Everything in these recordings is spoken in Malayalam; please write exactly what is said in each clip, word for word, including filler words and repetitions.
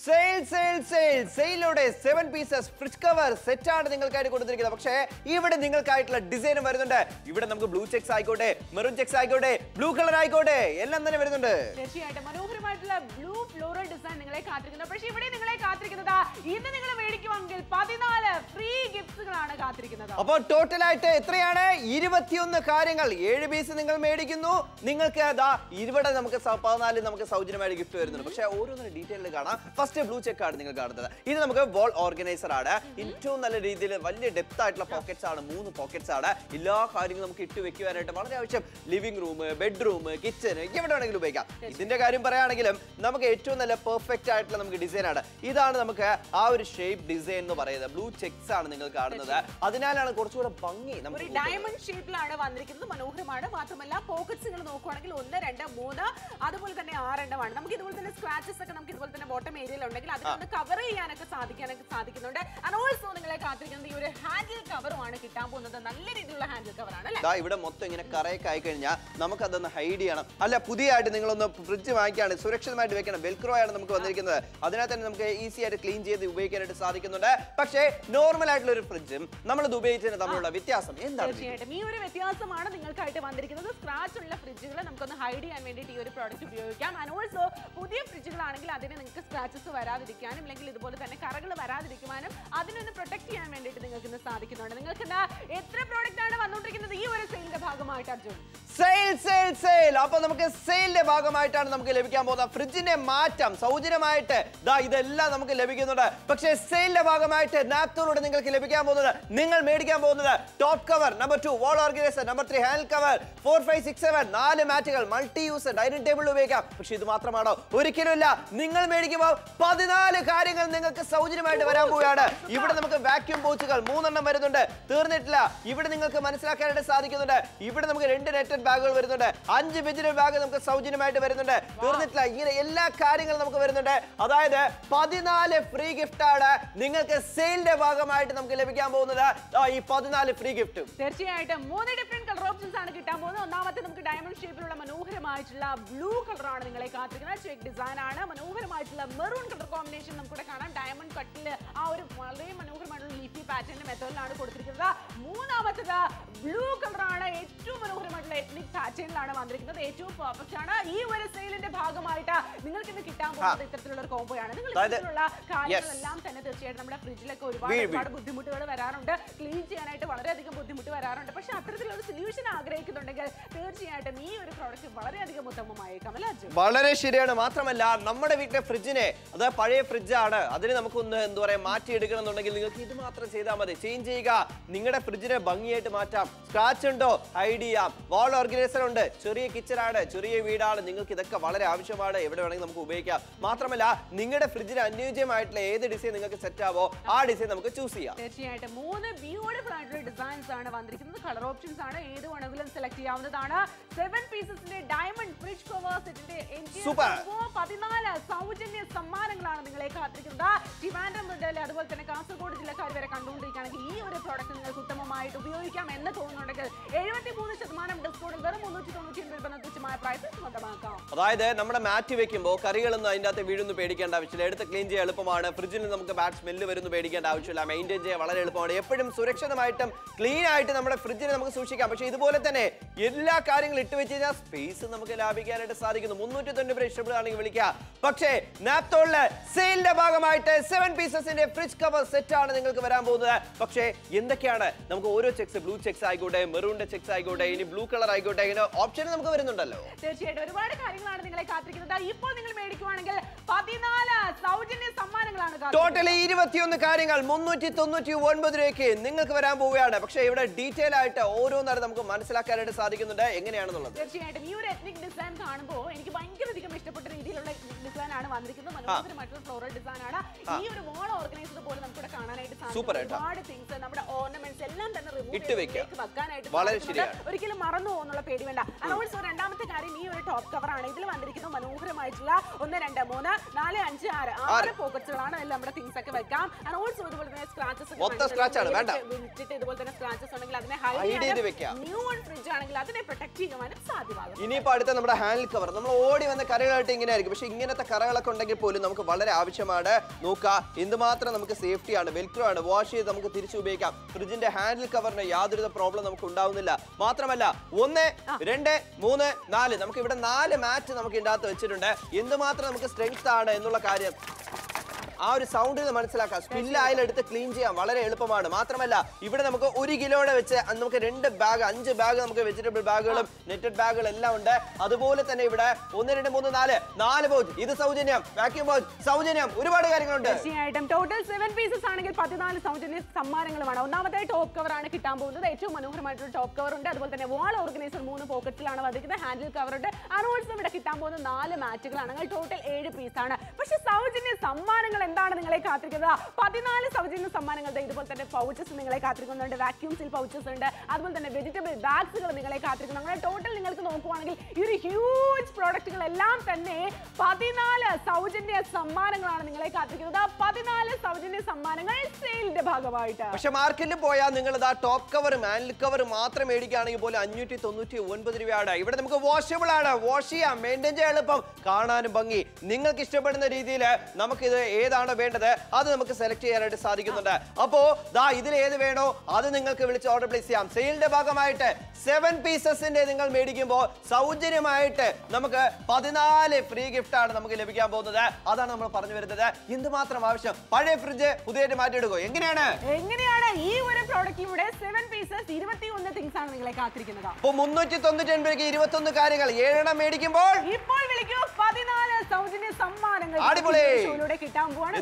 Sale, sale, sale. Sale ode seven pieces fridge cover set ആണ് നിങ്ങൾക്കായിട്ട് കൊടുത്തിരിക്കുന്നത്. പക്ഷേ ഇവിടെ നിങ്ങൾക്കായിട്ടുള്ള ഡിസൈനും വരുന്നുണ്ട്. ഇവിടെ നമുക്ക് ബ്ലൂ ചെക്സ് ആയിക്കോട്ടെ, മെറൂൺ ചെക്സ് ആയിക്കോട്ടെ, ബ്ലൂ കളർ ആയിക്കോട്ടെ, എല്ലാം തന്നെ വരുന്നുണ്ട്. തീർച്ചയായിട്ടും മനോഹരമായിട്ടുള്ള ബ്ലൂ ഫ്ലോറൽ ഡിസൈൻ നിങ്ങളെ കാത്തിരിക്കുന്നു. പക്ഷേ ഇവിടെ നിങ്ങളെ കാത്തിരിക്കുന്നത് ഇന്ന് നിങ്ങൾ മേടിക്കുമെങ്കിൽ പതിനാല് ഫ്രീ ഗിഫ്റ്റുകളാണ് കാത്തിരിക്കുന്നത്. അപ്പോൾ ടോട്ടൽ ആയിട്ട് എത്രയാണ്? ഇരുപത്തിയൊന്ന് കാര്യങ്ങൾ. ഏഴ് പീസ് നിങ്ങൾ മേടിക്കുന്നു, നിങ്ങൾക്ക് ദാ ഇവിടെ നമുക്ക് പതിനാല് നമുക്ക് സൗജന്യമായിട്ട് ഗിഫ്റ്റ് വരുന്നുണ്ട്. പക്ഷേ ഓരോന്നിനും ഡീറ്റെയിൽ കാണാം. ഫസ്റ്റ് ബ്ലൂ ചെക്ക് ആണ് നിങ്ങൾ കാണുന്നത്. ഇത് നമുക്ക് വാൾ ഓർഗനൈസർ ആണ്. ഏറ്റവും നല്ല രീതിയിൽ വലിയ ഡെപ്ത് ആയിട്ടുള്ള പോക്കറ്റ്സ് ആണ്. മൂന്ന് പോക്കറ്റ്സ് ആണ്. എല്ലാ കാര്യങ്ങളും നമുക്ക് ഇട്ട് വെക്കുവാനായിട്ട് വളരെ ആവശ്യം. ലിവിംഗ് റൂം, ബെഡ്റൂം, കിച്ചൺ എവിടെ വേണമെങ്കിലും ഉപയോഗിക്കാം. ഇതിന്റെ കാര്യം പറയുകയാണെങ്കിലും നമുക്ക് ഏറ്റവും നല്ല പെർഫെക്റ്റ് ആയിട്ടുള്ള നമുക്ക് ഡിസൈൻ ആണ്. ഇതാണ് നമുക്ക് ആ ഒരു ഷേപ്പ് ഡിസൈൻ എന്ന് പറയുന്നത്. ബ്ലൂ ചെക്സ് ആണ് നിങ്ങൾ കാണുന്നത്. അതിനാലാണ് കുറച്ചുകൂടെ ഭംഗി. ഒരു ഡയമണ്ട് ഷേപ്പിലാണ് വന്നിരിക്കുന്നത്. മനോഹരമാണ്. മാത്രമല്ല പോക്കറ്റ്സ് നിങ്ങൾ നോക്കുവാണെങ്കിൽ ഒന്ന് രണ്ട് മൂന്ന് അതുപോലെ തന്നെ ആറെണ്ണമാണ്. നമുക്ക് ഇതുപോലെ തന്നെ സ്ക്രാച്ചസ് ഒക്കെ നമുക്ക് ഇതുപോലെ തന്നെ ബോട്ടം ഏരിയയിൽ ഉണ്ടെങ്കിൽ അതിനൊന്ന് കവർ ചെയ്യാനൊക്കെ സാധിക്കാനൊക്കെ സാധിക്കുന്നുണ്ട്. ആൻഡ് ഓൾസോ നിങ്ങളെ കാത്തിരിക്കുന്നത് ഈ ഒരു ഹാൻഡിൽ കവറുമാണ് കിട്ടാൻ പോകുന്നത്. നല്ല രീതിയിലുള്ള ഹാൻഡിൽ കവർ ആണ് അല്ലേ? ഇവിടെ മൊത്തം ഇങ്ങനെ കറയൊക്കെ ആയി കഴിഞ്ഞാൽ നമുക്ക് അതൊന്ന് ഹൈഡ് ചെയ്യണം. അല്ല, പുതിയതായിട്ട് നിങ്ങളൊന്ന് ഫ്രിഡ്ജ് വാങ്ങിക്കുകയാണ്, സുരക്ഷിതമായിട്ട് വെക്കണം. വെൽക്രോ ആണ് നമുക്ക് വന്നിരിക്കുന്നത്. അതിനാൽ തന്നെ നമുക്ക് ഈസി ആയിട്ട് ക്ലീൻ ചെയ്ത് ഉപയോഗിക്കാനായിട്ട് സാധിക്കുന്നുണ്ട്. പക്ഷേ നോർമൽ ആയിട്ടുള്ള ഒരു ഫ്രിഡ്ജും നമ്മളത് ഉപയോഗിച്ചതിന് തമ്മിലുള്ള വ്യത്യാസം എന്താണ്? തീർച്ചയായിട്ടും ഈ ഒരു വ്യത്യാസമാണ് നിങ്ങൾക്കായിട്ട് വന്നിരിക്കുന്നത്. സ്ക്രാച്ച് ഉള്ള ഫ്രിഡ്ജുകൾ നമുക്കൊന്ന് ഹൈഡ് ചെയ്യാൻ വേണ്ടിയിട്ട് ഈ ഒരു പ്രോഡക്റ്റ് ഉപയോഗിക്കാം. ആൻഡ് ഓൾസോ പുതിയ ഫ്രിഡ്ജുകളാണെങ്കിൽ അതിന് നിങ്ങൾക്ക് സ്ക്രാച്ചസ് വരാതിരിക്കാനും അല്ലെങ്കിൽ ഇതുപോലെ തന്നെ കറകൾ വരാതിരിക്കുവാനും അതിനൊന്ന് പ്രൊട്ടക്ട് ചെയ്യാൻ വേണ്ടിയിട്ട് നിങ്ങൾക്ക് ഇന്ന് സാധിക്കുന്നുണ്ട്. നിങ്ങൾക്ക് എത്ര പ്രോഡക്റ്റ് ആണ് വന്നുകൊണ്ടിരിക്കുന്നത് ഈ ഒരു സെയിലിന്റെ ഭാഗമായിട്ട് അർജുൻ? Sale sale sale. അപ്പൊ നമുക്ക് സെയിലിന്റെ ഭാഗമായിട്ടാണ് നമുക്ക് ലഭിക്കാൻ പോകുന്നത്. ഫ്രിഡ്ജിന്റെ മാറ്റം സൗജന്യമായിട്ട് ദാ ഇതെല്ലാം നമുക്ക് ലഭിക്കുന്നുണ്ട്. പക്ഷേ സെയിലിന്റെ ഭാഗമായിട്ട് നാപ്തോളോട് നിങ്ങൾക്ക് ലഭിക്കാൻ പോകുന്നത്, നിങ്ങൾ മേടിക്കാൻ പോകുന്നത് top cover number two, wall organiser number three, hand cover four five six seven, നാല് മാറ്റുകൾ, മൾട്ടി യൂസ് ഡൈനിങ് ടേബിൾ ഉപയോഗിക്കാം. പക്ഷെ ഇത് മാത്രമാണോ? ഒരിക്കലും ഇല്ല. നിങ്ങൾ മേടിക്കുമ്പോൾ പതിനാല് കാര്യങ്ങൾ നിങ്ങൾക്ക് സൗജന്യമായിട്ട് വരാൻ പോവുകയാണ്. ഇവിടെ നമുക്ക് വാക്യൂം പൗച്ചുകൾ മൂന്നെണ്ണം വരുന്നുണ്ട്, തീർന്നിട്ടില്ല. ഇവിടെ നിങ്ങൾക്ക് മനസ്സിലാക്കാനായിട്ട് സാധിക്കുന്നുണ്ട്. ഇവിടെ നമുക്ക് രണ്ട് നെറ്റഡ് ബാഗുകൾ വരുന്നുണ്ട്, അഞ്ച് വെജിറ്റബിൾ ബാഗ് നമുക്ക് സൗജന്യമായിട്ട് വരുന്നുണ്ട്, തീർന്നിട്ടില്ല. ഇങ്ങനെ എല്ലാ കാര്യങ്ങളും നമുക്ക് വരുന്നുണ്ട്. അതായത് പതിനാല് ഫ്രീ ഗിഫ്റ്റ് ആണ് നിങ്ങൾക്ക് സെയിലിന്റെ ഭാഗമായിട്ട് നമുക്ക് ലഭിക്കാൻ പോകുന്നത്. ഈ പതിനാല് ഫ്രീ ഗിഫ്റ്റും തീർച്ചയായിട്ടും മൂന്ന് ഡിഫറെന്റ് കളർ ഓപ്ഷൻസ് ആണ് കിട്ടാൻ പോകുന്നത്. ഒന്നാമത്തെ നമുക്ക് ഡയമണ്ട് ഷേപ്പിലുള്ള മനോഹരമായിട്ടുള്ള ബ്ലൂ കളറാണ് നിങ്ങളെ കാത്തിരിക്കുന്നത്. ചെക്ക് ഡിസൈൻ ആണ്. മനോഹരമായിട്ടുള്ള മെറൂൺ കളർ കോമ്പിനേഷൻ നമുക്കിവിടെ കാണാം. ഡയമണ്ട് കട്ടില് ആ ഒരു വളരെ മനോഹരമായിട്ടുള്ള ലീഫി പാറ്റേൺ മെത്തേഡിലാണ് കൊടുത്തിരിക്കുന്നത്. മൂന്നാമത്തത് ബ്ലൂ കളറാണ്. ഏറ്റവും മനോഹരമായിട്ടുള്ള എത്നിക് പാറ്റേണിലാണ് വന്നിരിക്കുന്നത്. ഏറ്റവും പെർഫെക്റ്റ് ആണ്. ഈ ഒരു സെയിലിന്റെ ഭാഗമായിട്ട് നിങ്ങൾക്ക് ഇന്ന് കിട്ടാൻ പോകുന്നത് ഇത്തരത്തിലുള്ള ഒരു കോംബോയാണ്. നിങ്ങൾ ഇത്തരത്തിലുള്ള കാര്യങ്ങളെല്ലാം തന്നെ തീർച്ചയായിട്ടും നമ്മുടെ ഫ്രിഡ്ജിലൊക്കെ ഒരുപാട് ഒരുപാട് ബുദ്ധിമുട്ടുകൾ വരാറുണ്ട്. ക്ലീൻ ചെയ്യാനായിട്ട് വളരെയധികം ബുദ്ധിമുട്ട് വരാറുണ്ട്. പക്ഷെ അത്തരത്തിലുള്ള ഒരു സൊല്യൂഷൻ ആഗ്രഹിക്കുന്നുണ്ടെങ്കിൽ തീർച്ചയായിട്ടും ഈ ഒരു പ്രോഡക്റ്റ് വളരെയധികം ഉത്തമമായേക്കാം അല്ലേ അർജുൻ? വളരെ ശരിയാണ്. മാത്രമല്ല നമ്മുടെ വീട്ടിലെ ഫ്രിഡ്ജിനെ, അത് പഴയ ഫ്രിഡ്ജാണ്, അതിന് നമുക്കൊന്ന് എന്താ പറയുക മാറ്റിയെടുക്കണം എന്നുണ്ടെങ്കിൽ നിങ്ങൾക്ക് ഇത് മാത്രം ചെയ്താൽ മതി. ചേഞ്ച് ചെയ്യുക, നിങ്ങളുടെ ഫ്രിഡ്ജിനെ ഭംഗിയായിട്ട് മാറ്റാം. സ്ക്രാച്ച് ഉണ്ടോ ഹൈഡ് ചെയ്യാം. വാൾ ഓർഗനൈസർ ഉണ്ട്. ചെറിയ കിച്ചണാണ്, ചെറിയ വീടാണ്, നിങ്ങൾക്ക് ഇതൊക്കെ വളരെ ആവശ്യമാണ്. എവിടെ വേണമെങ്കിൽ നമുക്ക് ഉപയോഗിക്കാം. മാത്രമല്ല നിങ്ങളുടെ ഫ്രിഡ്ജിന് അനുയോജ്യമായിട്ടുള്ള ഏത് ഡിസൈൻ നിങ്ങൾക്ക് സെറ്റ് ആവോ ആ ഡിസൈൻ നമുക്ക് ചൂസ് ചെയ്യാം. തീർച്ചയായിട്ടും മൂന്ന് ബ്യൂട്ടിഫുൾ ആയിട്ടുള്ള ഡിസൈൻസ് ആണ് വന്നിരിക്കുന്നത്. കളർ ഓപ്ഷൻസ് ആണ്, ഏത് വേണമെങ്കിലും സെലക്ട് ചെയ്യാവുന്നതാണ്. സെവൻ പീസസിന്റെ ഡയമണ്ട് ഫ്രിഡ്ജ് കവർ സെറ്റിന്റെ പതിനാല് സൗജന്യ സമ്മാനങ്ങളാണ് നിങ്ങളെ കാത്തിരിക്കുന്നത്. ട്രിവാൻഡ്രം മുതൽ അതുപോലെ തന്നെ കാസർഗോഡ് ജില്ലക്കാർ വരെ കണ്ടുകൊണ്ടിരിക്കുകയാണെങ്കിൽ ഈ ഒരു പ്രോഡക്റ്റ് നിങ്ങൾക്ക് ഉത്തമമായിട്ട് ഉപയോഗിക്കാം എന്ന് തോന്നുന്നുണ്ടെങ്കിൽ എഴുപത്തി മൂന്ന് ശതമാനം ഡിസ്കൗണ്ടിൽ വെറും മുന്നൂറ്റി തൊണ്ണൂറ്റി ഒൻപത് രൂപ തുച്ഛമായ പ്രൈസിൽ സ്വന്തമാക്കാം. അതായത് നമ്മുടെ മാറ്റി വെക്കുമ്പോൾ കറികളൊന്നും അതിൻ്റെ അകത്ത് വീഴൊന്നും പേടിക്കേണ്ട ആവശ്യമില്ല. എടുത്ത് ക്ലീൻ ചെയ്യാൻ എളുപ്പമാണ്. ഫ്രിഡ്ജിൽ നമുക്ക് ബാഡ് സ്മെല്ല് വരുന്നു പേടിക്കേണ്ട ആവശ്യമില്ല. മെയിൻറ്റെയിൻ ചെയ്യാൻ വളരെ എളുപ്പമാണ്. എപ്പോഴും സുരക്ഷിതമായിട്ടും ക്ലീൻ ആയിട്ട് നമ്മുടെ ഫ്രിഡ്ജിനെ നമുക്ക് സൂക്ഷിക്കാം. പക്ഷേ ഇതുപോലെ തന്നെ എല്ലാ കാര്യങ്ങളും ഇട്ട് വെച്ച് കഴിഞ്ഞാൽ സ്പേസ് നമുക്ക് ലാഭിക്കാനായിട്ട് സാധിക്കുന്നു. മുന്നൂറ്റി തൊണ്ണൂറ് ഇഷ്ടപ്പെടുകയാണെങ്കിൽ വിളിക്കാം. പക്ഷേ നാപ്തോളില് സെയിലിന്റെ ഭാഗമായിട്ട് സെവൻ പീസസിന്റെ ഫ്രിഡ്ജ് കവർ സെറ്റ് ആണ് നിങ്ങൾക്ക് വരാൻ പോകുന്നത്. പക്ഷേ എന്തൊക്കെയാണ്? നമുക്ക് ഓരോ ചെക്സ്, ബ്ലൂ ചെക്സ് ആയിക്കോട്ടെ, മെറൂണിന്റെ ചെക്സ് ആയിക്കോട്ടെ, ഇനി ബ്ലൂ കളർ ആയിക്കോട്ടെ, ഇങ്ങനെ ഓപ്ഷൻ നമുക്ക് വരുന്നുണ്ടല്ലോ. തീർച്ചയായിട്ടും ഒരുപാട് കാര്യങ്ങളാണ് നിങ്ങളെ കാത്തിരിക്കുന്നത്. ഇപ്പോൾ നിങ്ങൾ മേടിക്കുവാണെങ്കിൽ പതിനാല് സൗജന്യ സമ്മാനങ്ങളാണ്. ടോട്ടലി ഇരുപത്തിയൊന്ന് കാര്യങ്ങൾ മുന്നൂറ്റി തൊണ്ണൂറ്റി ഒൻപത് രൂപയ്ക്ക് നിങ്ങൾക്ക് വരാൻ പോവുകയാണ്. പക്ഷേ ഇവിടെ ഡീറ്റെയിൽ ആയിട്ട് ഓരോന്നാണ് നമുക്ക് മനസ്സിലാക്കാനായിട്ട് സാധിക്കുന്നുണ്ട് എങ്ങനെയാണെന്നുള്ളത്. തീർച്ചയായിട്ടും ഈ ഒരു എത്നിക് ഡിസൈൻ കാണുമ്പോൾ എനിക്ക് ഭയങ്കര അധികം ഇഷ്ടപ്പെട്ട രീതിയിലുള്ള ഡിസൈൻ ആണ് വന്നിരിക്കുന്നത്. മനോഹരമായിട്ടുള്ള ഫ്ലോറൽ ഡിസൈൻ ആണ്. ഈ ഒരു വാൾ ഓർഗനൈസർ പോലെ നമുക്ക് കാണാനായിട്ട് സാധിക്കും. ഒരുപാട് തിങ്സ്, നമ്മുടെ ഓർണമെന്റ്സ് എല്ലാം തന്നെ റിമൂവ് വെക്കാനായിട്ട് ഒരിക്കലും മറന്നു പോകുന്നുള്ള പേടി വേണ്ട. ഓൾസോ രണ്ടാമത്തെ കാര്യം ഈ ഒരു ടോപ്പ് കവർ ആണ്. ഇതിൽ വന്നിരിക്കുന്ന മനോഹരമായിട്ടുള്ള ഒന്ന് രണ്ട് മൂന്ന് നാല് അഞ്ച് ആറ് ആറ് പോക്കറ്റുകളാണ്. അതിൽ നമ്മുടെ തിങ്സ് ഒക്കെ വെക്കാം. ഓൾസോ ഇതുപോലെ തന്നെ സ്ക്രാച്ചസ് വിട്ടിട്ട് ഇതുപോലെ തന്നെ സ്ക്രാച്ചസ് ഉണ്ടെങ്കിൽ അതിനെ ഹൈഡ് ചെയ്ത് വെക്കാം. ന്യൂ ഫ്രിഡ്ജ് ആണെങ്കിൽ അതിനെ പ്രൊട്ടക്ട് ചെയ്യുവാനും സാധ്യമാകും. ഇനിയിപ്പോ അടുത്ത നമ്മുടെ ഹാൻഡിൽ കവർ, നമ്മൾ ഓടി വന്ന കറികളായിട്ട് ഇങ്ങനെ ആയിരിക്കും. പക്ഷെ ഇങ്ങനത്തെ കറകളൊക്കെ ഉണ്ടെങ്കിൽ പോലും നമുക്ക് വളരെ ആവശ്യമാണ്. നോക്കുക എന്തുമാത്രം നമുക്ക് സേഫ്റ്റി ആണ്. വെൽക്രോ ആണ്, വാഷ് ചെയ്ത് നമുക്ക് തിരിച്ചു ഉപയോഗിക്കാം. ഫ്രിഡ്ജിന്റെ ഹാൻഡിൽ കവറിന് യാതൊരു പ്രോബ്ലം നമുക്ക് ഉണ്ടാവുന്നില്ല. മാത്രമല്ല ഒന്ന് രണ്ട് മൂന്ന് നാല് നമുക്ക് ഇവിടെ നാല് മാറ്റ് നമുക്ക് ഇതിന്റെ അകത്ത് വെച്ചിട്ടുണ്ട്. എന്തുമാത്രം നമുക്ക് സ്ട്രെങ്ത് ആണ് എന്നുള്ള കാര്യം ആ ഒരു സൗണ്ടിൽ മനസ്സിലാക്കാം. സ്പില്ലായാൽ എടുത്ത് ക്ലീൻ ചെയ്യാൻ വളരെ എളുപ്പമാണ്. മാത്രമല്ല ഇവിടെ നമുക്ക് ഒരു കിലോയുടെ വെച്ച് നമുക്ക് രണ്ട് ബാഗ് അഞ്ച് ബാഗ് നമുക്ക് വെജിറ്റബിൾ ബാഗുകളും നെറ്റഡ് ബാഗുകളും എല്ലാം ഉണ്ട്. അതുപോലെ തന്നെ ഇവിടെ ഒന്ന് രണ്ട് മൂന്ന് നാല് നാല് പൗച്ച് ഇത് സൗജന്യം, വാക്യൂം പൗച്ച് സൗജന്യം, ഒരുപാട് കാര്യങ്ങളുണ്ട്. തീർച്ചയായിട്ടും ടോട്ടൽ സെവൻ പീസസ് ആണെങ്കിൽ പതിനാല് സൗജന്യ സമ്മാനങ്ങളുമാണ്. ഒന്നാമത്തെ ടോപ്പ് കവർ ആണ് കിട്ടാൻ പോകുന്നത്. ഏറ്റവും മനോഹരമായിട്ടുള്ള ടോപ്പ് കവർ ഉണ്ട്. അതുപോലെ തന്നെ വാൾ ഓർഗനൈസർ മൂന്ന് പോക്കറ്റിലാണ് വന്നിരിക്കുന്നത്. ഹാൻഡിൽ കവർ ഉണ്ട്. അറോൾസും ഇവിടെ കിട്ടാൻ പോകുന്ന നാല് മാറ്റുകളാണ്. അങ്ങനെ ടോട്ടൽ ഏഴ് പീസാണ്. പക്ഷെ സൗജന്യ സമ്മാനങ്ങൾ എന്താണ് നിങ്ങളെ കാത്തിരിക്കുന്നത്? പതിനാല് സൗജന്യ സമ്മാനങ്ങൾ. ഇതുപോലെ തന്നെ പൗച്ചസ് നിങ്ങളെ കാത്തിരിക്കുന്നുണ്ട്. വാക്യൂം സീൽ പൗച്ചസ് ഉണ്ട്. അതുപോലെ തന്നെ വെജിറ്റബിൾ ബാഗ്സുകൾ നിങ്ങളെ കാത്തിരിക്കുന്നു. അങ്ങനെ ടോട്ടൽ നിങ്ങൾക്ക് നോക്കുവാണെങ്കിൽ ഈ ഒരു ഹ്യൂജ് പ്രോഡക്റ്റുകളെല്ലാം തന്നെ പതിനാല് സൗജന്യ സമ്മാനങ്ങളാണ് നിങ്ങളെ കാത്തിരിക്കുന്നത്. പതിനാല് സൗജന്യ സമ്മാനങ്ങൾ സെയിലിന്റെ ഭാഗമായിട്ട്. പക്ഷെ മാർക്കറ്റിൽ പോയാൽ നിങ്ങൾ ഇതാ ടോപ്പ് കവറും ഹാൻഡിൽ കവർ മാത്രം മേടിക്കുകയാണെങ്കിൽ പോലും അഞ്ഞൂറ്റി തൊണ്ണൂറ്റി ഒൻപത് രൂപയാണ്. ഇവിടെ നമുക്ക് വാഷബിൾ ആണ്, വാഷ് ചെയ്യാം, മെയിൻറ്റെയിൻ ചെയ്യാൻ എളുപ്പം, കാണാനും ഭംഗി. നിങ്ങൾക്ക് ഇഷ്ടപ്പെടുന്ന രീതിയിൽ നമുക്കിത് ഏതാണ് വേണ്ടത് അത് നമുക്ക് സെലക്ട് ചെയ്യാനായിട്ട് സാധിക്കുന്നുണ്ട്. അപ്പോ ദാ ഇതിൽ ഏത് വേണോ അത് നിങ്ങൾക്ക് വിളിച്ച് ഓർഡർ പ്ലേസ് ചെയ്യാം. സെയിലിന്റെ ഭാഗമായിട്ട് സെവൻ പീസസിന്റെ നിങ്ങൾ മേടിക്കുമ്പോൾ സൗജന്യമായിട്ട് നമുക്ക് പതിനാല് ഫ്രീ ഗിഫ്റ്റ് ആണ് നമുക്ക് ലഭിക്കാൻ പോകുന്നത്. അതാണ് നമ്മൾ പറഞ്ഞു വരുന്നത്. എന്തുമാത്രം ആവശ്യം പഴയ ഫ്രിഡ്ജ് പുതിയതായിട്ട് മാറ്റിയെടുക്കോ. എങ്ങനെയാണ് എങ്ങനെയാണ് ഈ ഒരു പ്രോഡക്റ്റിലൂടെ സെവൻ പീസസ് ഇരുപത്തിയൊന്ന് തിങ്സ് ആണ് നിങ്ങളെ കാത്തിരിക്കുന്നത്. അപ്പൊ മുന്നൂറ്റി തൊണ്ണൂറ്റി ഒൻപത് ഇരുപത്തൊന്ന് കാര്യങ്ങൾ ഏഴെണ്ണം മേടിക്കുമ്പോൾ ഇപ്പോൾ വിളിക്കൂ പതിനാല് സൗജന്യ സമ്മാനങ്ങൾ കിട്ടാൻ പോവാണ്.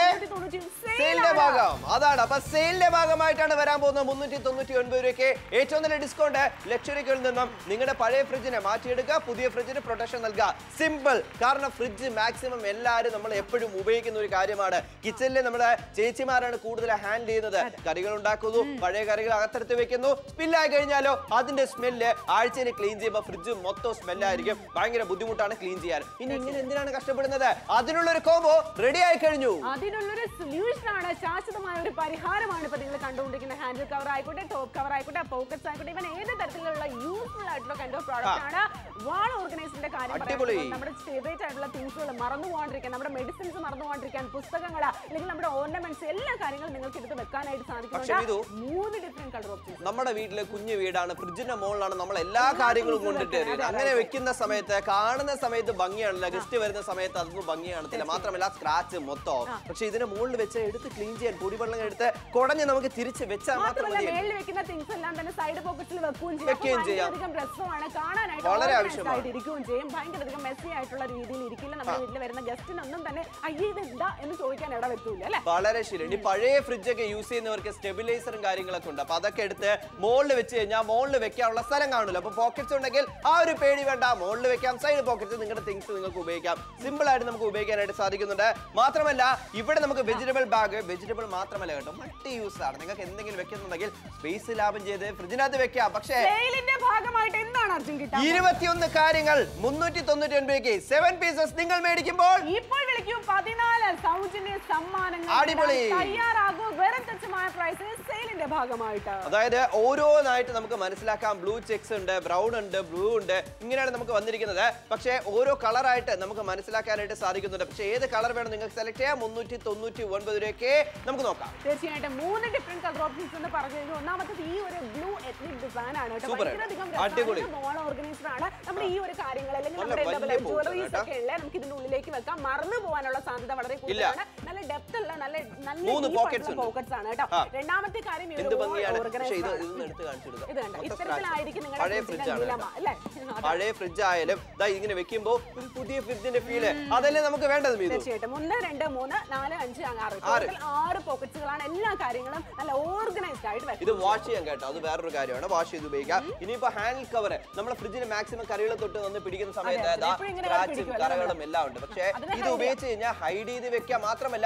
സെയിലിന്റെ ഭാഗം അതാണ്. അപ്പൊ സെയിലിന്റെ ഭാഗമായിട്ടാണ് വരാൻ പോകുന്നത്. മുന്നൂറ്റി തൊണ്ണൂറ്റി ഒൻപത് രൂപയ്ക്ക് ഏറ്റവും നല്ല ഡിസ്കൗണ്ട് ലക്ഷറികളിൽ നിന്നും നിങ്ങളുടെ പഴയ ഫ്രിഡ്ജിനെ മാറ്റിയെടുക്കുക, പുതിയ ഫ്രിഡ്ജിന് പ്രൊട്ടക്ഷൻ നൽകുക. സിമ്പിൾ. കാരണം ഫ്രിഡ്ജ് മാക്സിമം എല്ലാവരും നമ്മൾ എപ്പോഴും ഉപയോഗിക്കുന്ന ഒരു കാര്യമാണ്. കിച്ചണിലെ നമ്മുടെ ചേച്ചിമാരാണ് കൂടുതൽ ഹാൻഡിൽ ചെയ്യുന്നത്. കറികൾ ഉണ്ടാക്കുന്നു, പഴയ കറികൾ അകത്തെടുത്ത് വെക്കുന്നു, സ്പില്ലായി കഴിഞ്ഞാലോ അതിന്റെ സ്മെല്ല് ആഴ്ചയിൽ ക്ലീൻ ചെയ്യുമ്പോൾ ഫ്രിഡ്ജ് മൊത്തം സ്മെല്ലായിരിക്കും. ഭയങ്കര ബുദ്ധിമുട്ടാണ് ക്ലീൻ ചെയ്യാൻ. ഇനി ഇങ്ങനെ എന്തിനാണ് കഷ്ടപ്പെടുന്നത്? അതിനുള്ള ഒരു കോംബോ റെഡി ആയി കഴിഞ്ഞു. അതിനുള്ളൊരു സൊല്യൂഷൻ ആണ്, ശാശ്വതമായ ഒരു പരിഹാരമാണ് ഇപ്പൊ നിങ്ങൾ കണ്ടുകൊണ്ടിരിക്കുന്ന ഹാൻഡിൽ കവർ ആയിക്കോട്ടെ, ടോപ്പ് കവർ ആയിക്കോട്ടെ, പോക്കറ്റ്സ് ആയിക്കോട്ടെ, ഇവൻ ഏത് തരത്തിലുള്ള യൂസ്ഫുൾ ആയിട്ടുള്ള കൈൻഡ് ഓഫ് പ്രോഡക്റ്റ് ആണ്. വാൾ ഓർഗനൈസറിന്റെ കാര്യം പറയുമ്പോൾ നമ്മുടെ ഫേവറേറ്റ് ആയിട്ടുള്ള തിങ്സുകൾ മറന്നു പോകാണ്ടിരിക്കാൻ, നമ്മുടെ മെഡിസിൻസ് മറന്നു പോകാണ്ടിരിക്കാൻ, പുസ്തകങ്ങൾ അല്ലെങ്കിൽ നമ്മുടെ ഓർണമെന്റ്സ് എല്ലാ കാര്യങ്ങളും നിങ്ങൾക്ക് എടുത്ത് വെക്കാനായിട്ട് സാധിക്കുന്നുണ്ട്. മൂന്ന് ഡിഫറെന്റ് കളർ ഓപ്ഷൻസ്. നമ്മുടെ വീട്ടിലെ കുഞ്ഞു വീടാണ്, ഫ്രിഡ്ജിന്റെ മുകളിലാണ് നമ്മൾ എല്ലാ കാര്യങ്ങളും കൊണ്ടിട്ട് അങ്ങനെ വെക്കുന്ന സമയത്ത് കാണുന്ന സമയത്ത് ഭംഗിയാണല്ലോ, ഗസ്റ്റ് വരുന്ന സമയത്ത് അതൊന്നും ഭംഗിയാണത്തില്ല. മാത്രമല്ല സ്ക്രാച്ച് മൊത്തം. പക്ഷെ ഇതിന്റെ മുകളിൽ വെച്ച് എടുത്ത് ക്ലീൻ ചെയ്യാൻ പൊടിവെള്ളം എടുത്ത് കുടഞ്ഞ് നമുക്ക് തിരിച്ച് വെച്ചാൽ മാത്രമല്ല മേളിൽ വെക്കുന്ന തിങ്സ് എല്ലാം തന്നെ സൈഡ് പോക്കറ്റിൽ വെക്കുകയും ചെയ്യാം. രസമാണ് കാണാനായിട്ട്, വളരെ ആവശ്യമാണ്. ഇരിക്കുകയും ചെയ്യും. ഭയങ്കര അധികം മെസ്സി ആയിട്ടുള്ള രീതിയിൽ ഇരിക്കില്ല. നമ്മുടെ വീട്ടിൽ വരുന്ന ഗസ്റ്റിനൊന്നും തന്നെ അയ്യേ ഇത് എന്താ എന്ന് ചോദിക്കാൻ ഇട വെക്കൂല അല്ലെ. വളരെ ശരി. ഇനി പഴയ ഫ്രിഡ്ജ് ഒക്കെ യൂസ് ചെയ്യുന്നവർക്ക് സ്റ്റെബിലൈസറും കാര്യങ്ങളൊക്കെ ഉണ്ട്. അപ്പൊ അതൊക്കെ എടുത്ത് മുകളിൽ വെച്ച് കഴിഞ്ഞാൽ മുകളിൽ വെക്കാനുള്ള സ്ഥലം കാണില്ല. അപ്പൊ പോക്കറ്റ്സ് ഉണ്ടെങ്കിൽ ആ ഒരു പേടി വേണ്ട, മുകളിൽ വെക്കാം. സൈഡ് പോക്കറ്റ്സ് നിങ്ങളുടെ തിങ്സ് നിങ്ങൾക്ക് ഉപയോഗിക്കാം. സിമ്പിൾ ആയിട്ട് നമുക്ക് ഉപയോഗിക്കാനായിട്ട് സാധിക്കുന്നുണ്ട്. മാത്രമല്ല ഇവിടെ നമുക്ക് വെജിറ്റബിൾ ബാഗ്, വെജിറ്റബിൾ മാത്രമല്ല കേട്ടോ, മൾട്ടി യൂസ് ആണ്. നിങ്ങൾക്ക് എന്തെങ്കിലും വെക്കുന്നുണ്ടെങ്കിൽ സ്പേസ് ലാഭം ചെയ്ത് ഫ്രിഡ്ജിനകത്ത് വെക്കാം. പക്ഷേ ഭാഗമായിട്ട് എന്താണ് അർജുൻ കിട്ടുക? ഇരുപത്തിയൊന്ന് കാര്യങ്ങൾ മുന്നൂറ്റി തൊണ്ണൂറ്റി ഒൻപത് സെവൻ പീസസ് നിങ്ങൾ മേടിക്കുമ്പോൾ ഇപ്പോൾ വിളിക്കൂ പതിനാല് സൗജന്യ സമ്മാനങ്ങൾ. അടിപൊളി. തയ്യാറാകൂ വെറും തുച്ഛമായ പ്രൈസിൽ സെയിലിന്റെ ഭാഗമായിട്ട്. അതായത് ഓരോന്നായിട്ട് നമുക്ക് മനസ്സിലാക്കാം. ബ്ലൂ ചെക്സ് ഉണ്ട്, ബ്രൗൺ ഉണ്ട്, ബ്ലൂ ഉണ്ട്, ഇങ്ങനെയാണ് നമുക്ക് വന്നിരിക്കുന്നത്. പക്ഷേ ഓരോ കളറായിട്ട് നമുക്ക് മനസ്സിലാക്കാനായിട്ട് സാധിക്കുന്നുണ്ട്. പക്ഷേ ഏത് കളർ വേണം നിങ്ങൾക്ക് സെലക്ട് ചെയ്യാം. മുന്നൂറ്റി തൊണ്ണൂറ്റി ഒൻപത് രൂപയ്ക്ക് നമുക്ക് നോക്കാം. തീർച്ചയായിട്ടും മൂന്ന് ഡിഫറെന്റ് കളർ ഓപ്ഷൻസ് എന്ന് പറഞ്ഞു. ഒന്നാമത്തെ ഈ ഒരു ബ്ലൂ എത്നിക് ഡിസൈൻ ആണ് കേട്ടോ. അടിപൊളി വാൾ ഓർഗനൈസർ ആണ്. നമ്മൾ ഈ ഒരു കാര്യങ്ങൾ അല്ലെങ്കിൽ നമ്മുടെ ജ്വല്ലറീസ് ഒക്കെ ഉള്ള നമുക്ക് ഇതിന്റെ ഉള്ളിലേക്ക് വെക്കാം. മറന്നു പോകാനുള്ള സാധ്യത വളരെ കൂടുതലാണ്. നല്ല ഡെപ്ത് ഉള്ള നല്ല നല്ല പോക്കറ്റ്സ് ആണ് കേട്ടോ. രണ്ടാമത്തെ കാര്യം ഇത്തരത്തിലായിരിക്കും പഴയ ഫ്രിഡ്ജ് ആയാലും ഇങ്ങനെ വെക്കുമ്പോ ഒരു പുതിയ ഫ്രിഡ്ജിന്റെ ഫീല് അതല്ലേ നമുക്ക് വേണ്ടത്. തീർച്ചയായിട്ടും ഒന്ന് രണ്ട് മൂന്ന് നാല് അഞ്ച് ആറ് ആറ് പോക്കറ്റ്സുകളാണ്. എല്ലാ കാര്യങ്ങളും നല്ല ഓർഗനൈസ്ഡ് ആയിട്ട്. ഇത് വാഷ് ചെയ്യാൻ കേട്ടോ, അത് വേറൊരു കാര്യമാണ്. വാഷ് ചെയ്ത് ഉപയോഗിക്കാം. ഇനിയിപ്പോ ഹാൻഡിൽ കവർ നമ്മുടെ ഫ്രിഡ്ജിന് മാക്സിമം കറികളെ തൊട്ട് വന്ന് പിടിക്കുന്ന സമയത്ത് സ്ക്രാച്ചും കറകളും എല്ലാം ഉണ്ട്. പക്ഷേ ഇത് ഉപയോഗിച്ച് കഴിഞ്ഞാൽ ഹൈഡ് ചെയ്ത് വെക്കാം. മാത്രമല്ല